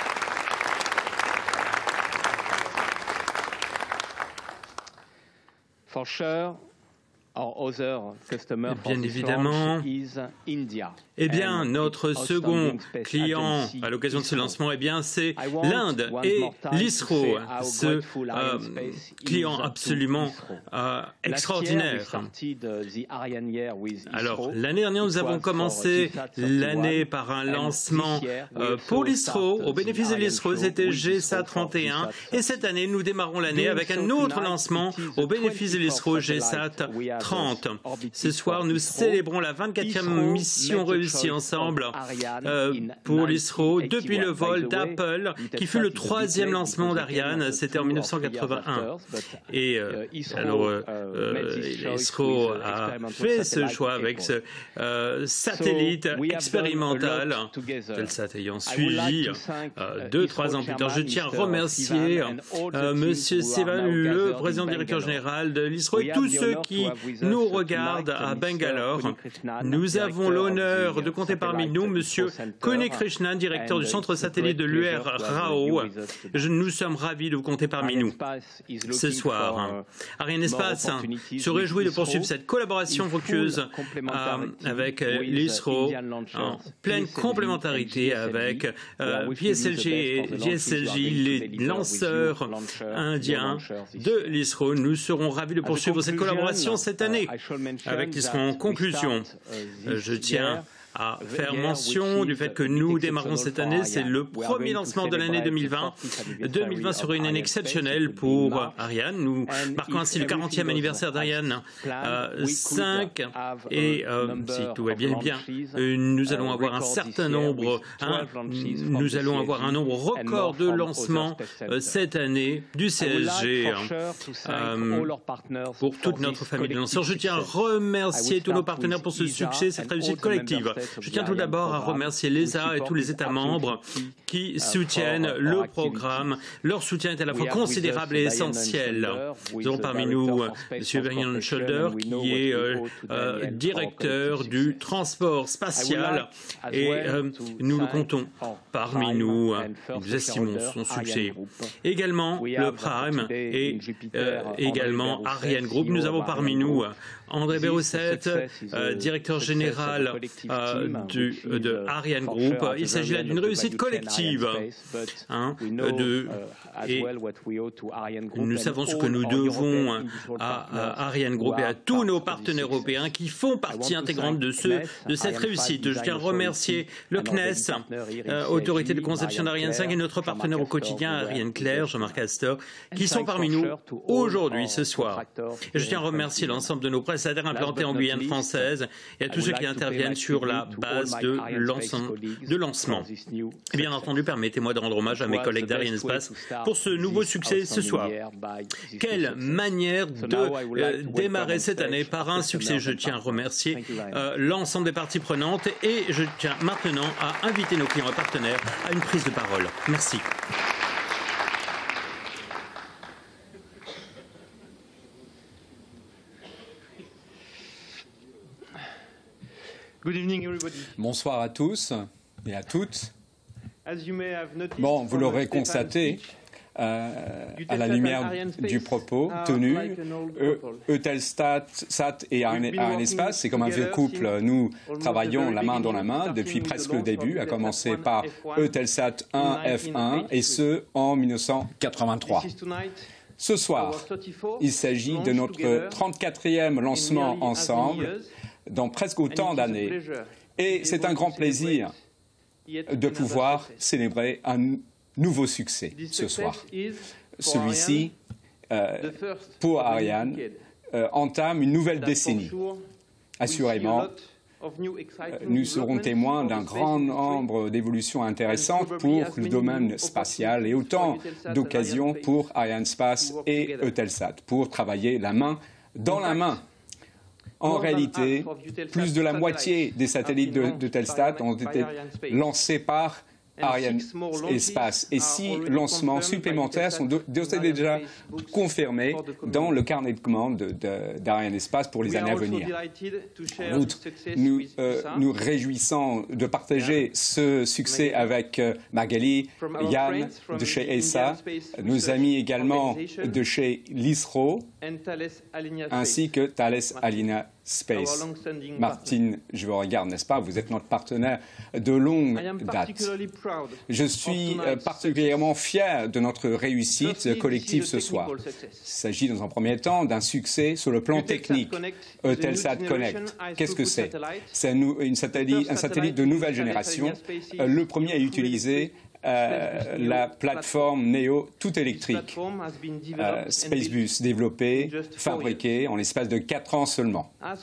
For sure, our other customer bien évidemment, eh bien, notre second client à l'occasion de ce lancement, eh bien, c'est l'Inde et l'ISRO, ce euh, client absolument euh, extraordinaire. Alors, l'année dernière, nous avons commencé l'année par un lancement euh, pour l'ISRO, au bénéfice de l'ISRO, c'était G S A trente et un, et cette année, nous démarrons l'année avec un autre lancement au bénéfice de l'ISRO, G S A trente. Ce soir, nous célébrons la vingt-quatrième mission réussie ensemble euh, pour l'ISRO depuis le vol d'Apple, qui fut le troisième lancement d'Ariane, c'était en mille neuf cent quatre-vingt-un. Et euh, alors, euh, euh, l'ISRO a fait ce choix avec ce euh, satellite expérimental, Telsat ayant suivi euh, deux, trois ans plus tard. Je tiens à remercier euh, Monsieur Sivan, le président directeur général de l'ISRO, et tous ceux qui nous regardent à Bangalore. Nous avons l'honneur de compter parmi nous Monsieur Kone Krishnan, directeur du centre satellite de l'U R Rao. Nous sommes ravis de vous compter parmi nous ce soir. Arianespace se réjouit de poursuivre cette collaboration fructueuse euh, avec l'ISRO en pleine complémentarité avec euh, P S L G et G S L J, les lanceurs indiens de l'ISRO. Nous serons ravis de poursuivre cette collaboration cette année avec l'ISRO. En conclusion, je tiens à faire mention du fait que nous démarrons cette année. C'est le premier lancement de l'année deux mille vingt. deux mille vingt sera une année exceptionnelle pour Ariane. Nous marquons ainsi le quarantième anniversaire d'Ariane euh, cinq et euh, si tout va bien, bien euh, nous allons avoir un certain nombre, hein, nous allons avoir un nombre record de lancements euh, cette année du C S G euh, pour toute notre famille de lanceurs. Je tiens à remercier tous nos partenaires pour ce succès, cette réussite collective. Je tiens tout d'abord à remercier l'E S A et tous les États membres qui soutiennent le programme. Leur soutien est à la fois considérable et essentiel. Nous avons parmi nous M. Vernon Scholder, qui est euh, euh, directeur du transport spatial, et euh, nous le comptons parmi nous. Nous estimons son succès. Également le Prime et euh, également Ariane Group. Nous avons parmi nous André Berosset, euh, directeur général euh, du, de Ariane Group. Il s'agit là d'une réussite collective. Hein, de, et nous savons ce que nous devons à, à Ariane Group et à tous nos partenaires européens qui font partie intégrante de, ce, de cette réussite. Je tiens à remercier le C N E S, euh, autorité de conception d'Ariane cinq, et notre partenaire au quotidien, Ariane Claire, Jean-Marc Astor, qui sont parmi nous aujourd'hui, ce soir. Et je tiens à remercier l'ensemble de nos prestataires implantés en Guyane française et à tous ceux qui interviennent sur la base de, de lancement. Et bien entendu, permettez-moi de rendre hommage à mes collègues d'Arianespace pour ce nouveau succès ce soir. Quelle manière de euh, démarrer cette année par un succès. Je tiens à remercier euh, l'ensemble des parties prenantes et je tiens maintenant à inviter nos clients et partenaires à une prise de parole. Merci. Good evening, everybody. Bonsoir à tous et à toutes. Bon, vous l'aurez constaté, euh, à la lumière du propos tenu, e Eutelsat Sat et Arianespace, c'est comme un vieux couple. Nous travaillons la main dans la main depuis presque le début, à commencer par Eutelsat un F un, et ce en mille neuf cent quatre-vingt-trois. Ce soir, il s'agit de notre trente-quatrième lancement ensemble dans presque autant d'années. Et c'est un grand plaisir de pouvoir célébrer un nouveau succès ce soir. Celui-ci, euh, pour Ariane, euh, entame une nouvelle décennie. Assurément, euh, nous serons témoins d'un grand nombre d'évolutions intéressantes pour le domaine spatial et autant d'occasions pour Arianespace et Eutelsat pour travailler la main dans la main. En réalité, plus de la moitié des satellites de, de Telstat ont été lancés par Arianespace. Et six lancements supplémentaires sont d'ores et déjà confirmés dans le carnet de commandes d'Arianespace pour les années à venir. En outre, nous euh, nous réjouissons de partager ce succès avec euh, Magali, Yann de chez E S A, nos amis également de chez l'ISRO, ainsi que Thales Alenia Space. Martine, je vous regarde, n'est-ce pas? Vous êtes notre partenaire de longue date. Je suis particulièrement fier de notre réussite collective ce soir. Il s'agit dans un premier temps d'un succès sur le plan technique. Eutelsat Connect, qu'est-ce que c'est? C'est un, un satellite de nouvelle génération, le premier à utiliser Euh, la plateforme Neo tout électrique, euh, Spacebus, développée, fabriquée en l'espace de quatre ans seulement. Euh,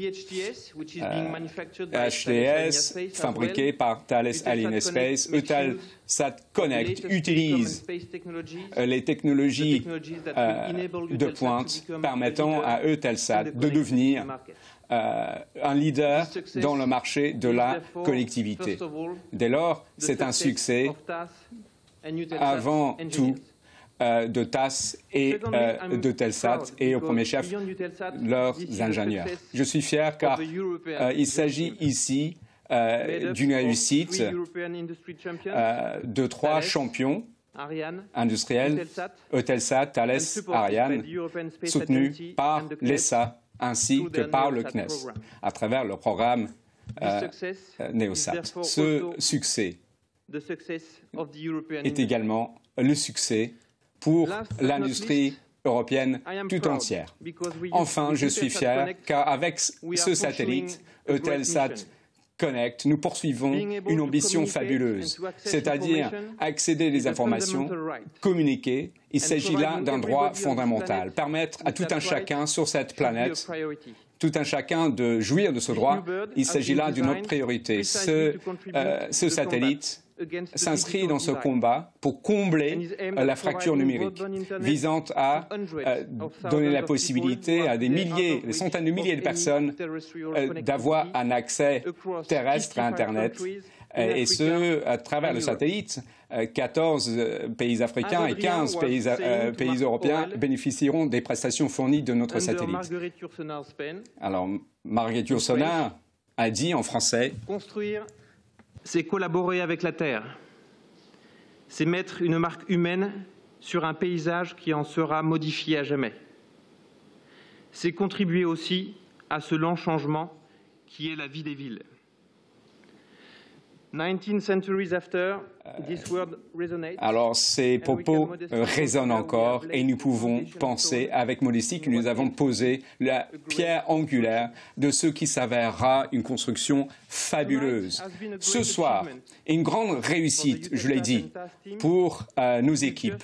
H T S, fabriqué par Thales Alenia Space, Eutelsat Connect utilise euh, les technologies euh, de pointe permettant à Eutelsat de devenir Euh, un leader dans le marché de la connectivité. Dès lors, c'est un succès avant tout euh, de T A S et euh, de Telsat et au premier chef leurs ingénieurs. Je suis fier car euh, il s'agit ici euh, d'une réussite euh, de trois champions industriels, Eutelsat, Thales, Ariane, soutenus par l'E S A ainsi que par le C N E S, à travers le programme euh, NeoSat. Ce succès est également le succès pour l'industrie européenne tout entière. Enfin, je suis fier car avec ce satellite, Eutelsat Connect, nous poursuivons une ambition fabuleuse, c'est-à-dire accéder des informations, communiquer. Il s'agit là d'un droit fondamental, permettre à tout un chacun sur cette planète, tout un chacun de jouir de ce droit. Il s'agit là d'une autre priorité. Ce, euh, ce satellite s'inscrit dans ce combat pour combler euh, la fracture numérique, visant à euh, donner la possibilité à des milliers, des centaines de milliers de personnes euh, d'avoir un accès terrestre à Internet, euh, et ce, à travers le satellite. quatorze pays africains et quinze pays, euh, pays européens bénéficieront des prestations fournies de notre satellite. Alors, Marguerite Yourcenar a dit en français « Construire, c'est collaborer avec la Terre. C'est mettre une marque humaine sur un paysage qui en sera modifié à jamais. C'est contribuer aussi à ce lent changement qui est la vie des villes. » Alors, ces propos résonnent encore et nous pouvons penser avec modestie que nous avons posé la pierre angulaire de ce qui s'avérera une construction fabuleuse. Ce soir, une grande réussite, je l'ai dit, pour euh, nos équipes.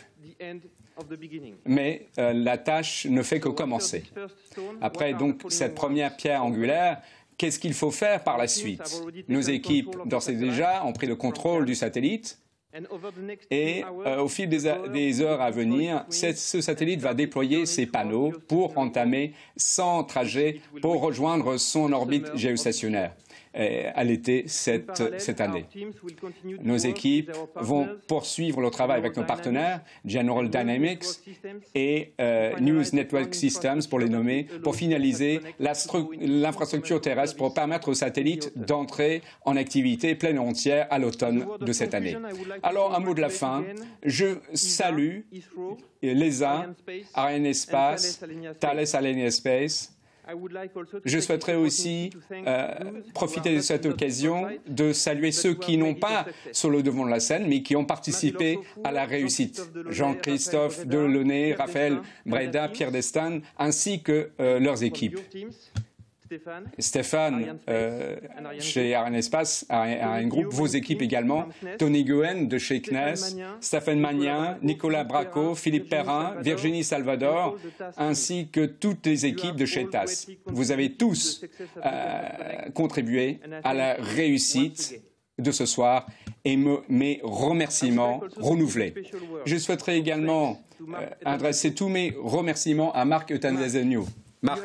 Mais euh, la tâche ne fait que commencer. Après donc cette première pierre angulaire, qu'est-ce qu'il faut faire par la suite? Nos équipes, d'ores et déjà, ont pris le contrôle du satellite et euh, au fil des, des heures à venir, ce satellite va déployer ses panneaux pour entamer son trajet pour rejoindre son orbite géostationnaire à l'été cette, cette année. Nos équipes vont poursuivre le travail avec nos partenaires, General Dynamics et euh, News Network Systems, pour les nommer, pour finaliser l'infrastructure terrestre pour permettre aux satellites d'entrer en activité pleine et entière à l'automne de cette année. Alors, un mot de la fin. Je salue l'E S A, Arianespace, Thales Alenia Space. Je souhaiterais aussi euh, profiter de cette occasion de saluer ceux qui n'ont pas sur le devant de la scène, mais qui ont participé à la réussite. Jean-Christophe Delaunay, Raphaël Breda, Pierre Destin, ainsi que euh, leurs équipes. Stéphane, euh, chez Arianespace, Ariane Group, vos équipes également, Tony Gouen de chez C N E S, Stéphane Magnin, Nicolas Bracco, Philippe Perrin, Virginie Salvador, ainsi que toutes les équipes de chez T A S. Vous avez tous euh, contribué à la réussite de ce soir et me, mes remerciements renouvelés. Je souhaiterais également euh, adresser tous mes remerciements à Marc Eutanzasegno. Marc,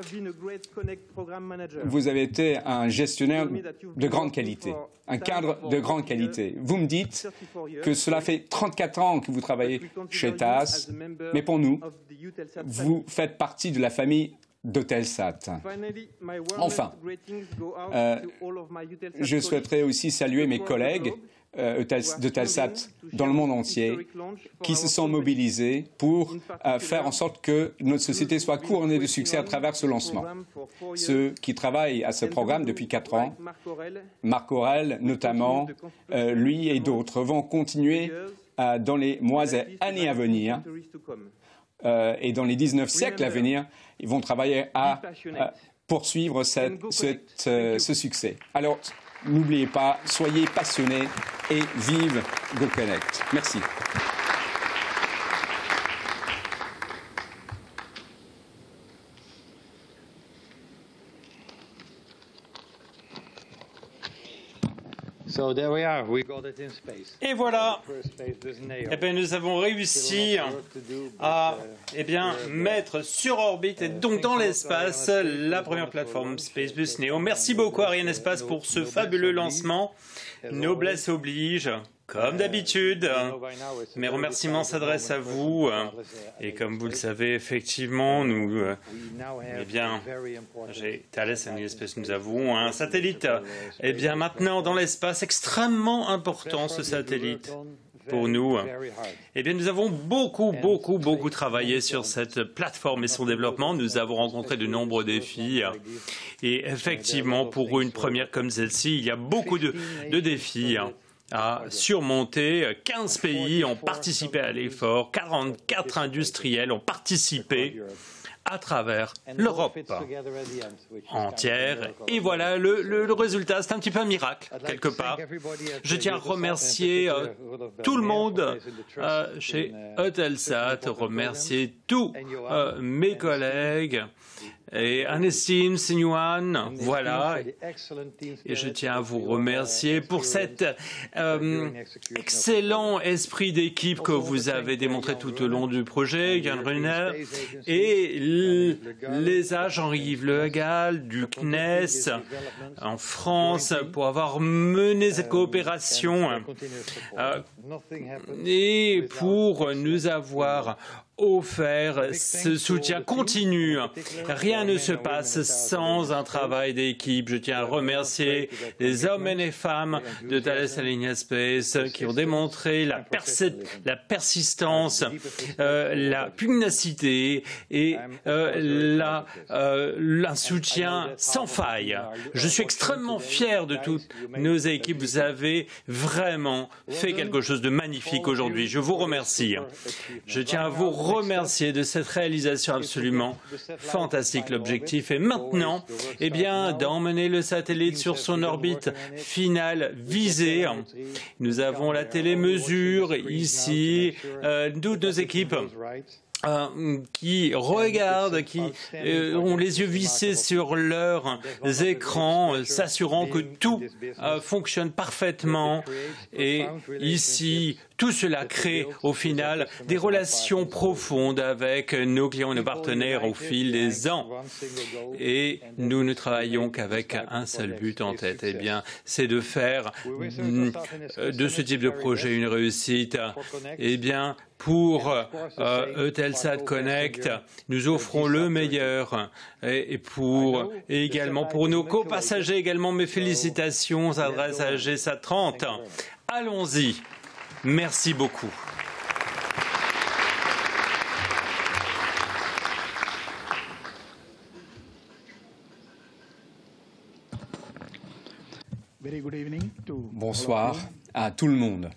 vous avez été un gestionnaire de grande qualité, un cadre de grande qualité. Vous me dites que cela fait trente-quatre ans que vous travaillez chez T A S, mais pour nous, vous faites partie de la famille d'Eutelsat. Enfin, euh, je souhaiterais aussi saluer mes collègues euh, d'Eutelsat dans le monde entier qui se sont mobilisés pour euh, faire en sorte que notre société soit couronnée de succès à travers ce lancement. Ceux qui travaillent à ce programme depuis quatre ans, Marc Aurèle notamment, euh, lui et d'autres, vont continuer euh, dans les mois et années à venir. Euh, et dans les dix-neuf siècles à venir, ils vont travailler à euh, poursuivre cette, cette, euh, ce succès. Alors, n'oubliez pas, soyez passionnés et vive GoConnect. Merci. Et voilà, eh bien, nous avons réussi à eh bien, mettre sur orbite et donc dans l'espace la première plateforme SpaceBus Neo. Merci beaucoup Arianespace pour ce fabuleux lancement. Noblesse oblige, comme d'habitude. Mes remerciements s'adressent à vous. Et comme vous le savez, effectivement, nous, eh bien, j'ai Thales Alenia-Space, nous avons un satellite. Eh bien, maintenant, dans l'espace, extrêmement important ce satellite pour nous. Eh bien, nous avons beaucoup, beaucoup, beaucoup travaillé sur cette plateforme et son développement. Nous avons rencontré de nombreux défis. Et effectivement, pour une première comme celle-ci, il y a beaucoup de, de défis à surmonter. quinze pays ont participé à l'effort, quarante-quatre industriels ont participé à travers l'Europe entière. Et voilà, le, le, le résultat, c'est un petit peu un miracle, quelque part. Je tiens à remercier euh, tout le monde euh, chez Eutelsat, remercier tous euh, mes collègues, et Anessim, Sinuan, voilà. Et je tiens à vous remercier pour cet euh, excellent esprit d'équipe que vous avez démontré tout au long du projet, Yann Runner, et les agents Jean-Yves Le Gall du C N E S en France pour avoir mené cette coopération euh, et pour nous avoir offert ce soutien continu. Rien ne se passe sans un travail d'équipe. Je tiens à remercier les hommes et les femmes de Thales Alenia Space qui ont démontré la, persi la persistance, euh, la pugnacité et euh, la, euh, un soutien sans faille. Je suis extrêmement fier de toutes nos équipes. Vous avez vraiment fait quelque chose de magnifique aujourd'hui. Je vous remercie. Je tiens à vous remercier de cette réalisation absolument fantastique. L'objectif est maintenant eh bien, d'emmener le satellite sur son orbite finale visée. Nous avons la télémesure ici, euh, toutes nos équipes Euh, qui regardent, qui euh, ont les yeux vissés sur leurs écrans, euh, s'assurant que tout euh, fonctionne parfaitement. Et ici, tout cela crée au final des relations profondes avec nos clients et nos partenaires au fil des ans. Et nous ne travaillons qu'avec un seul but en tête, eh bien, c'est de faire euh, de ce type de projet une réussite. Eh bien, pour euh, Eutelsat Connect, nous offrons le meilleur et, et pour et également pour nos copassagers également mes félicitations s'adressent à G S A T trente. Allons-y. Merci beaucoup. Bonsoir à tout le monde.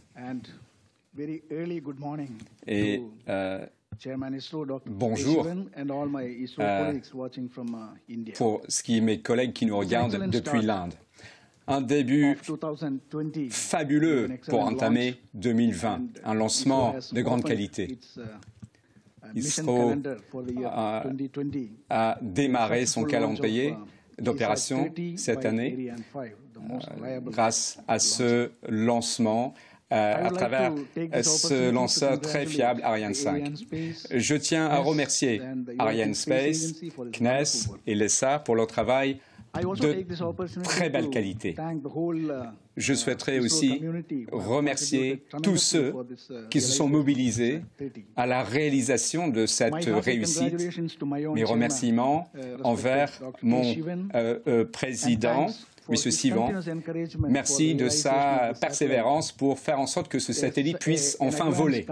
Et euh, bonjour euh, pour ce qui est mes collègues qui nous regardent depuis l'Inde. Un début fabuleux pour entamer deux mille vingt, un lancement de grande qualité. ISRO a, a démarré son calendrier d'opération cette année. Euh, grâce à ce lancement, euh, à travers ce lanceur très fiable Ariane cinq. Je tiens à remercier Ariane Space, C N E S et l'E S A pour leur travail de très belle qualité. Je souhaiterais aussi remercier tous ceux qui se sont mobilisés à la réalisation de cette réussite. Mes remerciements envers mon euh, euh, président, M. Sivan. Merci de sa persévérance pour faire en sorte que ce satellite puisse enfin voler.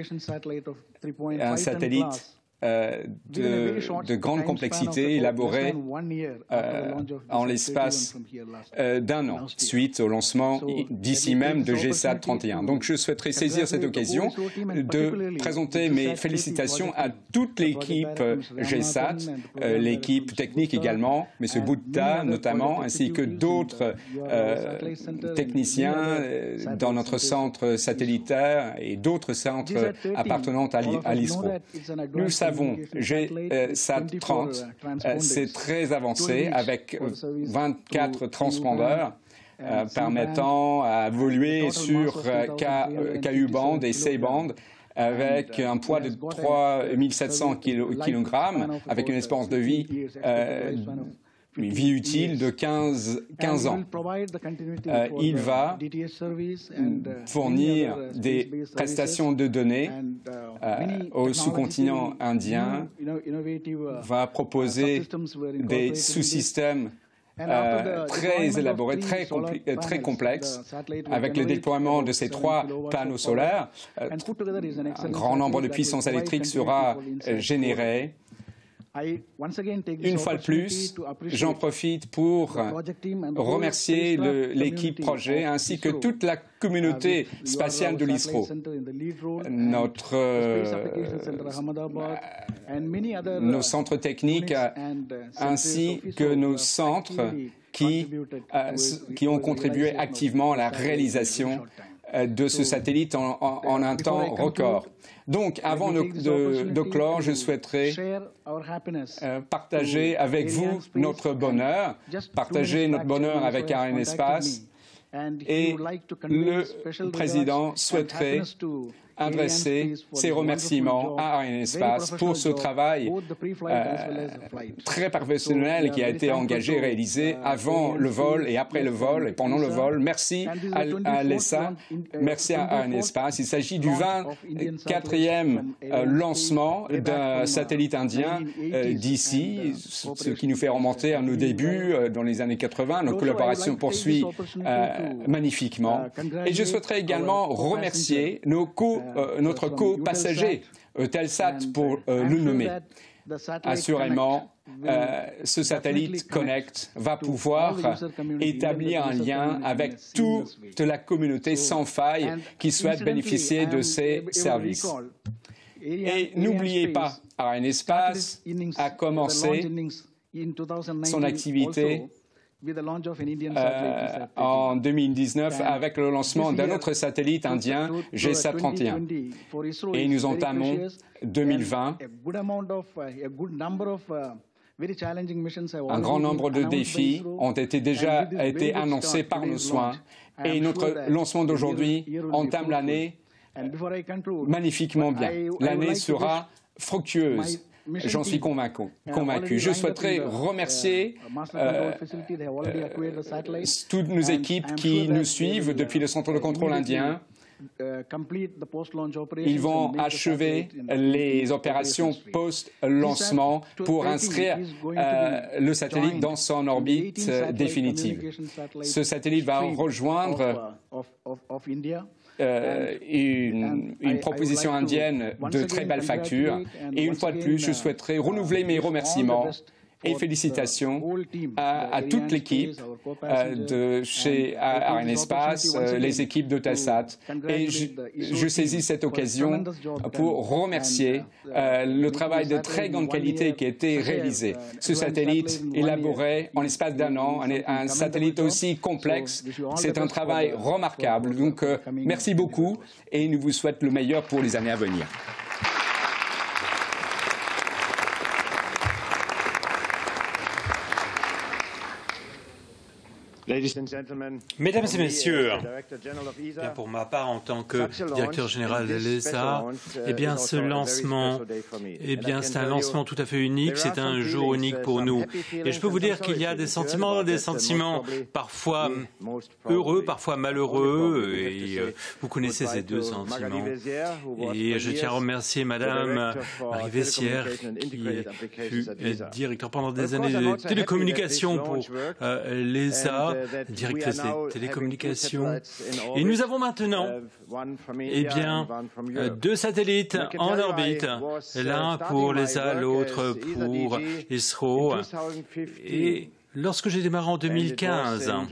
Un satellite Euh, de, de grande complexité élaboré euh, en l'espace euh, d'un an, suite au lancement d'ici même de GSAT trente et un. Donc je souhaiterais saisir cette occasion de présenter mes félicitations à toute l'équipe GSAT, euh, l'équipe technique également, M. Bouddha notamment, ainsi que d'autres euh, techniciens euh, dans notre centre satellitaire et d'autres centres appartenant à l'ISRO. Nous savons GSAT trente, euh, c'est très avancé avec vingt-quatre transpondeurs euh, permettant à évoluer sur euh, K U-band et C-band avec un poids de trois mille sept cents kilogrammes, avec une espérance de vie euh, une vie utile de quinze, quinze ans. Euh, il va fournir des prestations de données euh, au sous-continent indien, va proposer des sous-systèmes Euh, très élaboré, très, très complexe, avec le déploiement de ces trois panneaux solaires. Euh, un grand nombre de puissance électrique sera euh, généré. Une fois de plus, j'en profite pour remercier l'équipe projet ainsi que toute la communauté spatiale de l'ISRO. Notre, euh, nos centres techniques ainsi que nos centres qui, euh, qui ont contribué activement à la réalisation de ce satellite en, en, en un temps record. Donc, avant de, de, de clore, je souhaiterais euh, partager avec vous notre bonheur, partager notre bonheur avec Arianespace, et le président souhaiterait adresser ses remerciements à Arianespace pour ce travail euh, très professionnel qui a été engagé et réalisé avant le vol et après le vol et pendant le vol. Merci à, à l'E S A, merci à Arianespace. Il s'agit du vingt-quatrième euh, lancement d'un satellite indien euh, d'ici, ce qui nous fait remonter à nos débuts euh, dans les années quatre-vingt. Notre collaboration poursuit euh, magnifiquement. Et je souhaiterais également remercier nos co Euh, notre co-passager, Eutelsat pour euh, le nommer. Assurément, euh, ce satellite Connect va pouvoir établir un lien avec toute la communauté sans faille qui souhaite bénéficier de ces services. Et n'oubliez pas, Arianespace a commencé son activité Euh, en deux mille dix-neuf avec le lancement d'un autre satellite indien, GSAT trente et un. Et nous entamons deux mille vingt. Un grand nombre de défis ont été déjà été annoncés par nos soins et notre lancement d'aujourd'hui entame l'année magnifiquement bien. L'année sera fructueuse. J'en suis convaincu. convaincu. Je souhaiterais remercier euh, euh, toutes nos équipes qui nous suivent depuis le centre de contrôle indien. Ils vont achever les opérations post-lancement pour inscrire euh, le satellite dans son orbite euh, définitive. Ce satellite va rejoindre Euh, une, une proposition indienne de très belle facture. Et une fois de plus, je souhaiterais renouveler mes remerciements et félicitations à, à toute l'équipe euh, de chez Arianespace, euh, les équipes d'Eutelsat. Et je, je saisis cette occasion pour remercier euh, le travail de très grande qualité qui a été réalisé. Ce satellite élaboré en l'espace d'un an, un, un satellite aussi complexe, c'est un travail remarquable. Donc, euh, merci beaucoup et nous vous souhaitons le meilleur pour les années à venir. Mesdames et messieurs, bien pour ma part, en tant que directeur général de l'E S A, eh bien, ce lancement, eh bien, c'est un lancement tout à fait unique, c'est un jour unique pour nous. Et je peux vous dire qu'il y a des sentiments, des sentiments parfois heureux, parfois malheureux, et euh, vous connaissez ces deux sentiments. Et je tiens à remercier Madame Marie Vessière, qui fut directeur pendant des années de télécommunications pour euh, l'E S A, directrice des télécommunications. Et nous avons maintenant eh bien, deux satellites en orbite, l'un pour l'E S A, l'autre pour ISRO. Et lorsque j'ai démarré en deux mille quinze, ah,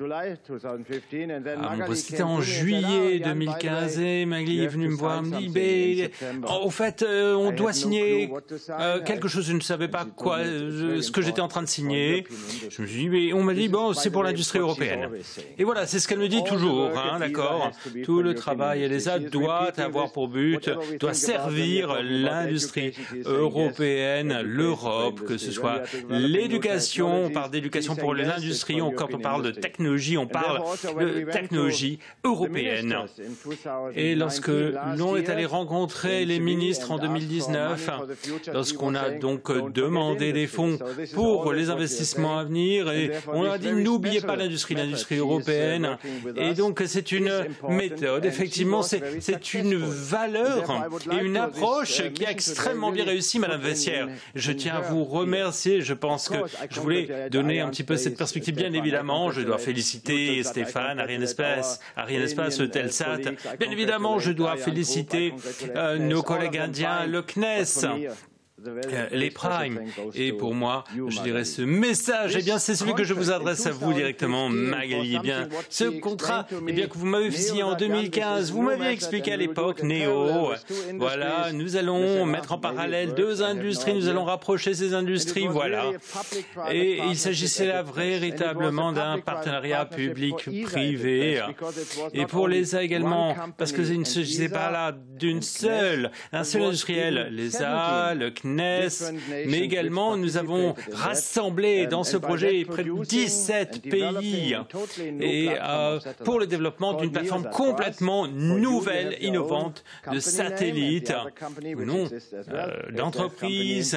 c'était en juillet deux mille quinze, et Magli est venu me voir, me dit, mais, au fait, euh, on doit signer euh, quelque chose, je ne savais pas quoi, euh, ce que j'étais en train de signer. Je me suis dit, mais on m'a dit, bon, c'est pour l'industrie européenne. Et voilà, c'est ce qu'elle me dit toujours, hein, d'accord. Tout le travail à l'E S A doit avoir pour but, doit servir l'industrie européenne, l'Europe, que ce soit l'éducation, on parle d'éducation pour l'industrie, quand on parle de technologie, on parle de technologie européenne. Et lorsque l'on est allé rencontrer les ministres en deux mille dix-neuf, lorsqu'on a donc demandé des fonds pour les investissements à venir, et on a dit n'oubliez pas l'industrie, l'industrie européenne. Et donc c'est une méthode, effectivement, c'est une valeur et une approche qui a extrêmement bien réussi, Madame Vessière. Je tiens à vous remercier, je pense que je voulais donner un petit peu cette perspective. Bien évidemment, je dois féliciter Stéphane, Ariane Espace, Ariane Espace, Telsat. Bien évidemment, je dois féliciter euh, nos collègues indiens, le C N E S. Euh, les primes. Et pour moi, je dirais ce message, eh bien, c'est celui que je vous adresse à vous directement, Magali. Eh bien, ce contrat, eh bien, que vous m'avez signé en deux mille quinze, vous m'aviez expliqué à l'époque, Néo, voilà, nous allons mettre en parallèle deux industries, nous allons rapprocher ces industries, voilà. Et il s'agissait là véritablement d'un partenariat public-privé. Et pour l'E S A également, parce que il ne s'agissait pas là d'une seule, un seul industriel, l'E S A, le C N E S, mais également nous avons rassemblé dans ce projet près de dix-sept pays et euh, pour le développement d'une plateforme complètement nouvelle, innovante de satellites, ou non, euh, d'entreprises,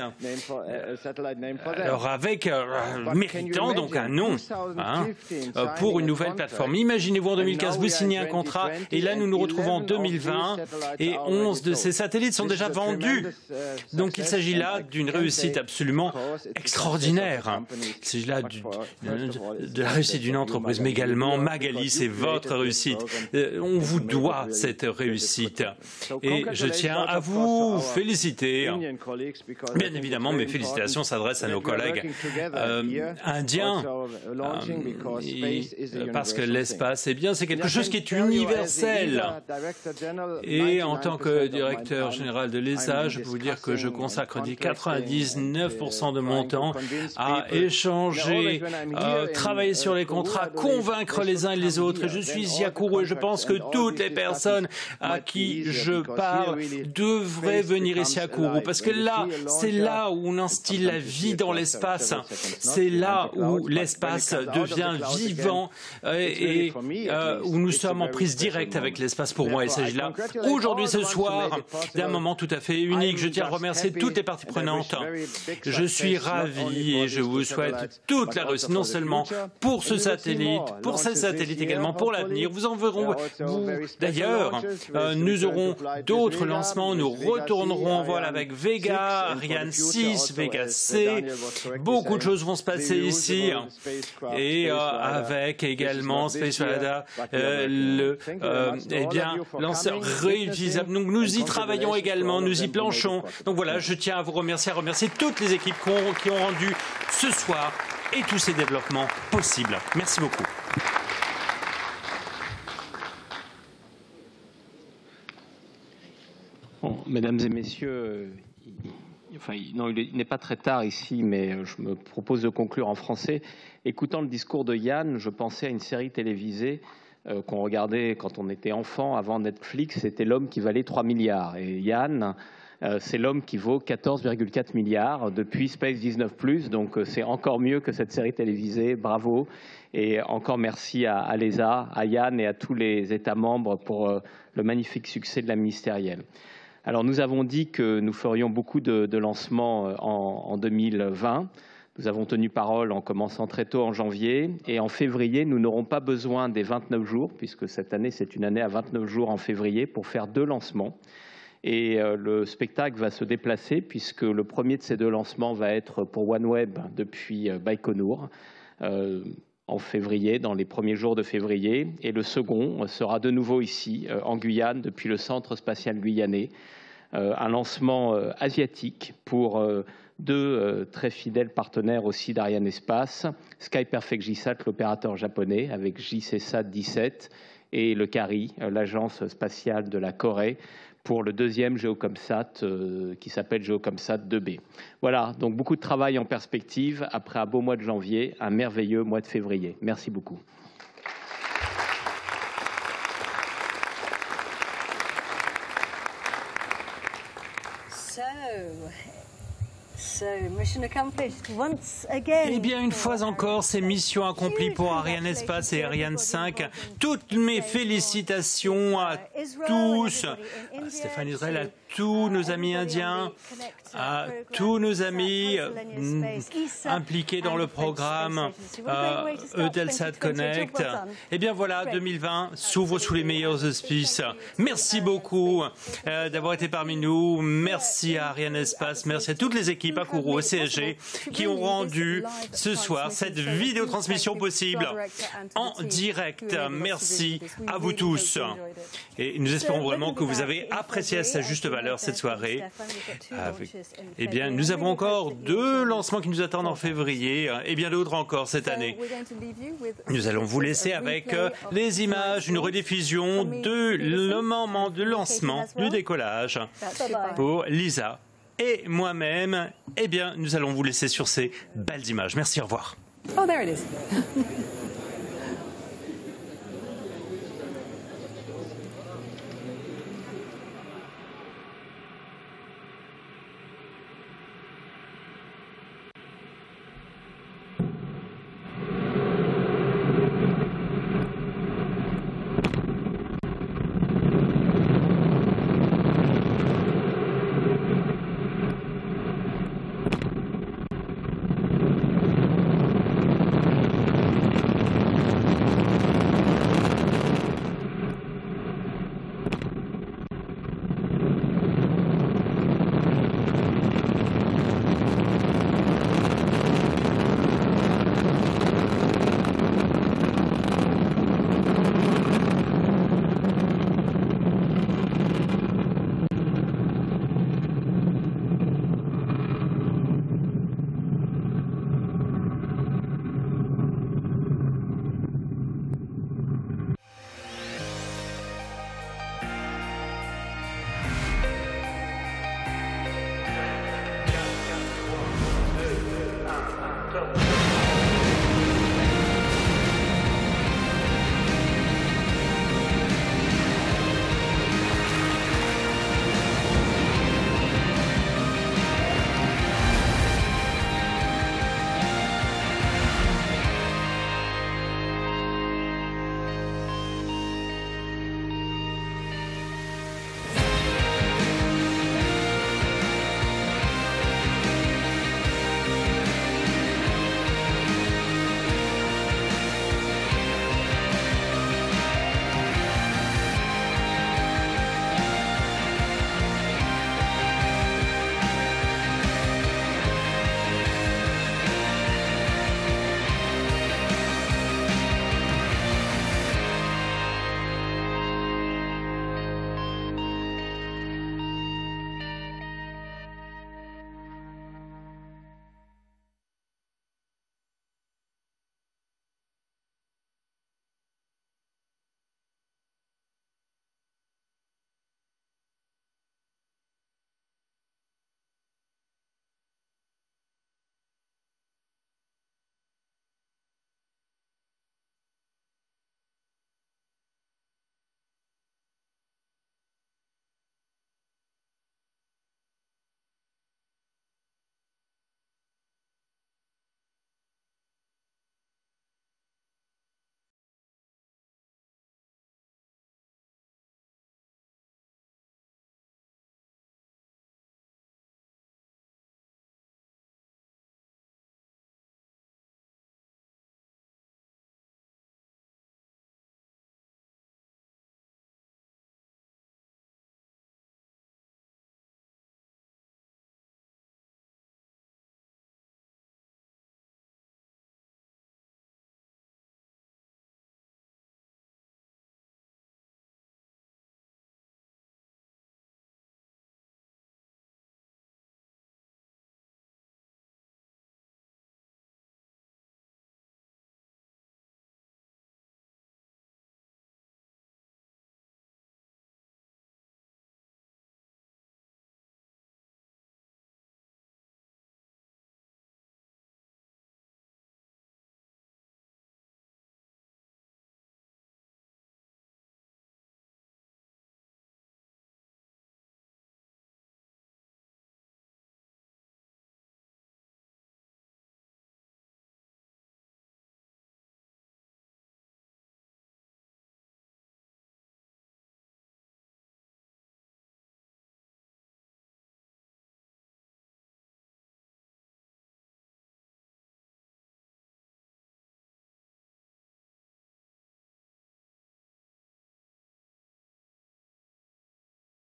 alors avec euh, méritant donc un nom hein, euh, pour une nouvelle plateforme. Imaginez-vous en deux mille quinze, vous signez un contrat et là nous nous retrouvons en deux mille vingt et onze de ces satellites sont déjà vendus. Donc il s'agit là d'une réussite absolument extraordinaire. Il s'agit là du, de, de la réussite d'une entreprise, mais également, Magali, c'est votre réussite. On vous doit cette réussite. Et je tiens à vous féliciter. Bien évidemment, mes félicitations s'adressent à nos collègues euh, indiens, euh, et, parce que l'espace, eh bien, c'est quelque chose qui est universel. Et en tant que directeur général de l'E S A, je peux vous dire que je consacre quatre-vingt-dix-neuf pour cent de mon temps à échanger, euh, travailler sur les contrats, convaincre les uns et les autres. Et je suis ici à Kourou et je pense que toutes les personnes à qui je parle devraient venir ici à Kourou parce que là, c'est là où on instille la vie dans l'espace. C'est là où l'espace devient vivant et, et euh, où nous sommes en prise directe avec l'espace. Pour moi, il s'agit là, aujourd'hui, ce soir, d'un moment tout à fait unique. Je tiens à remercier toutes les parties prenantes. Je suis ravi et je vous souhaite toute la réussite, non seulement pour ce satellite, pour ces satellites également, pour l'avenir. Vous en verrez. D'ailleurs, euh, nous aurons d'autres lancements. Nous retournerons en vol avec Vega, Ariane six, Vega C. Beaucoup de choses vont se passer ici. Et euh, avec également Space Radar, euh, le euh, eh bien, lanceur réutilisable. Donc nous y travaillons également, nous y planchons. Donc voilà, je tiens à vous remercier, à remercier toutes les équipes qui ont, qui ont rendu ce soir et tous ces développements possibles. Merci beaucoup. Bon, mesdames et messieurs, il, enfin, non, il n'est pas très tard ici, mais je me propose de conclure en français. Écoutant le discours de Yann, je pensais à une série télévisée euh, qu'on regardait quand on était enfant avant Netflix. C'était L'homme qui valait trois milliards. Et Yann Euh, c'est l'homme qui vaut quatorze virgule quatre milliards depuis Space dix-neuf plus, donc euh, c'est encore mieux que cette série télévisée. Bravo. Et encore merci à, à l'E S A, à Yann et à tous les États membres pour euh, le magnifique succès de la ministérielle. Alors nous avons dit que nous ferions beaucoup de, de lancements en, en deux mille vingt. Nous avons tenu parole en commençant très tôt en janvier. Et en février, nous n'aurons pas besoin des vingt-neuf jours, puisque cette année, c'est une année à vingt-neuf jours en février, pour faire deux lancements. Et euh, le spectacle va se déplacer, puisque le premier de ces deux lancements va être pour OneWeb depuis euh, Baïkonour, euh, en février, dans les premiers jours de février. Et le second sera de nouveau ici, euh, en Guyane, depuis le Centre spatial guyanais. Euh, un lancement euh, asiatique pour euh, deux euh, très fidèles partenaires aussi d'Ariane Espace, Sky Perfect JSAT, l'opérateur japonais, avec JCSat dix-sept, et le CARI, euh, l'agence spatiale de la Corée, pour le deuxième Geocomsat euh, qui s'appelle Geocomsat deux B. Voilà, donc beaucoup de travail en perspective après un beau mois de janvier, un merveilleux mois de février. Merci beaucoup. Eh bien, une fois encore, c'est mission accomplie pour Ariane Espace et Ariane cinq. Toutes mes félicitations à tous, à Stéphane Israël, à tous nos amis indiens, à tous nos amis euh, impliqués dans le programme euh, Eutelsat Connect. Eh bien voilà, deux mille vingt s'ouvre sous les meilleurs auspices. Merci beaucoup euh, d'avoir été parmi nous. Merci à Ariane Espace, merci à toutes les équipes à Kourou, au C S G, qui ont rendu ce soir cette vidéotransmission possible en direct. Merci à vous tous. Et nous espérons vraiment que vous avez apprécié à sa juste valeur cette soirée. Avec, eh bien, nous avons encore deux lancements qui nous attendent en février et bien d'autres encore cette année. Nous allons vous laisser avec les images, une rediffusion de le moment de lancement du décollage pour Lisa et moi-même. Eh bien, nous allons vous laisser sur ces belles images. Merci, au revoir. Oh, there it is.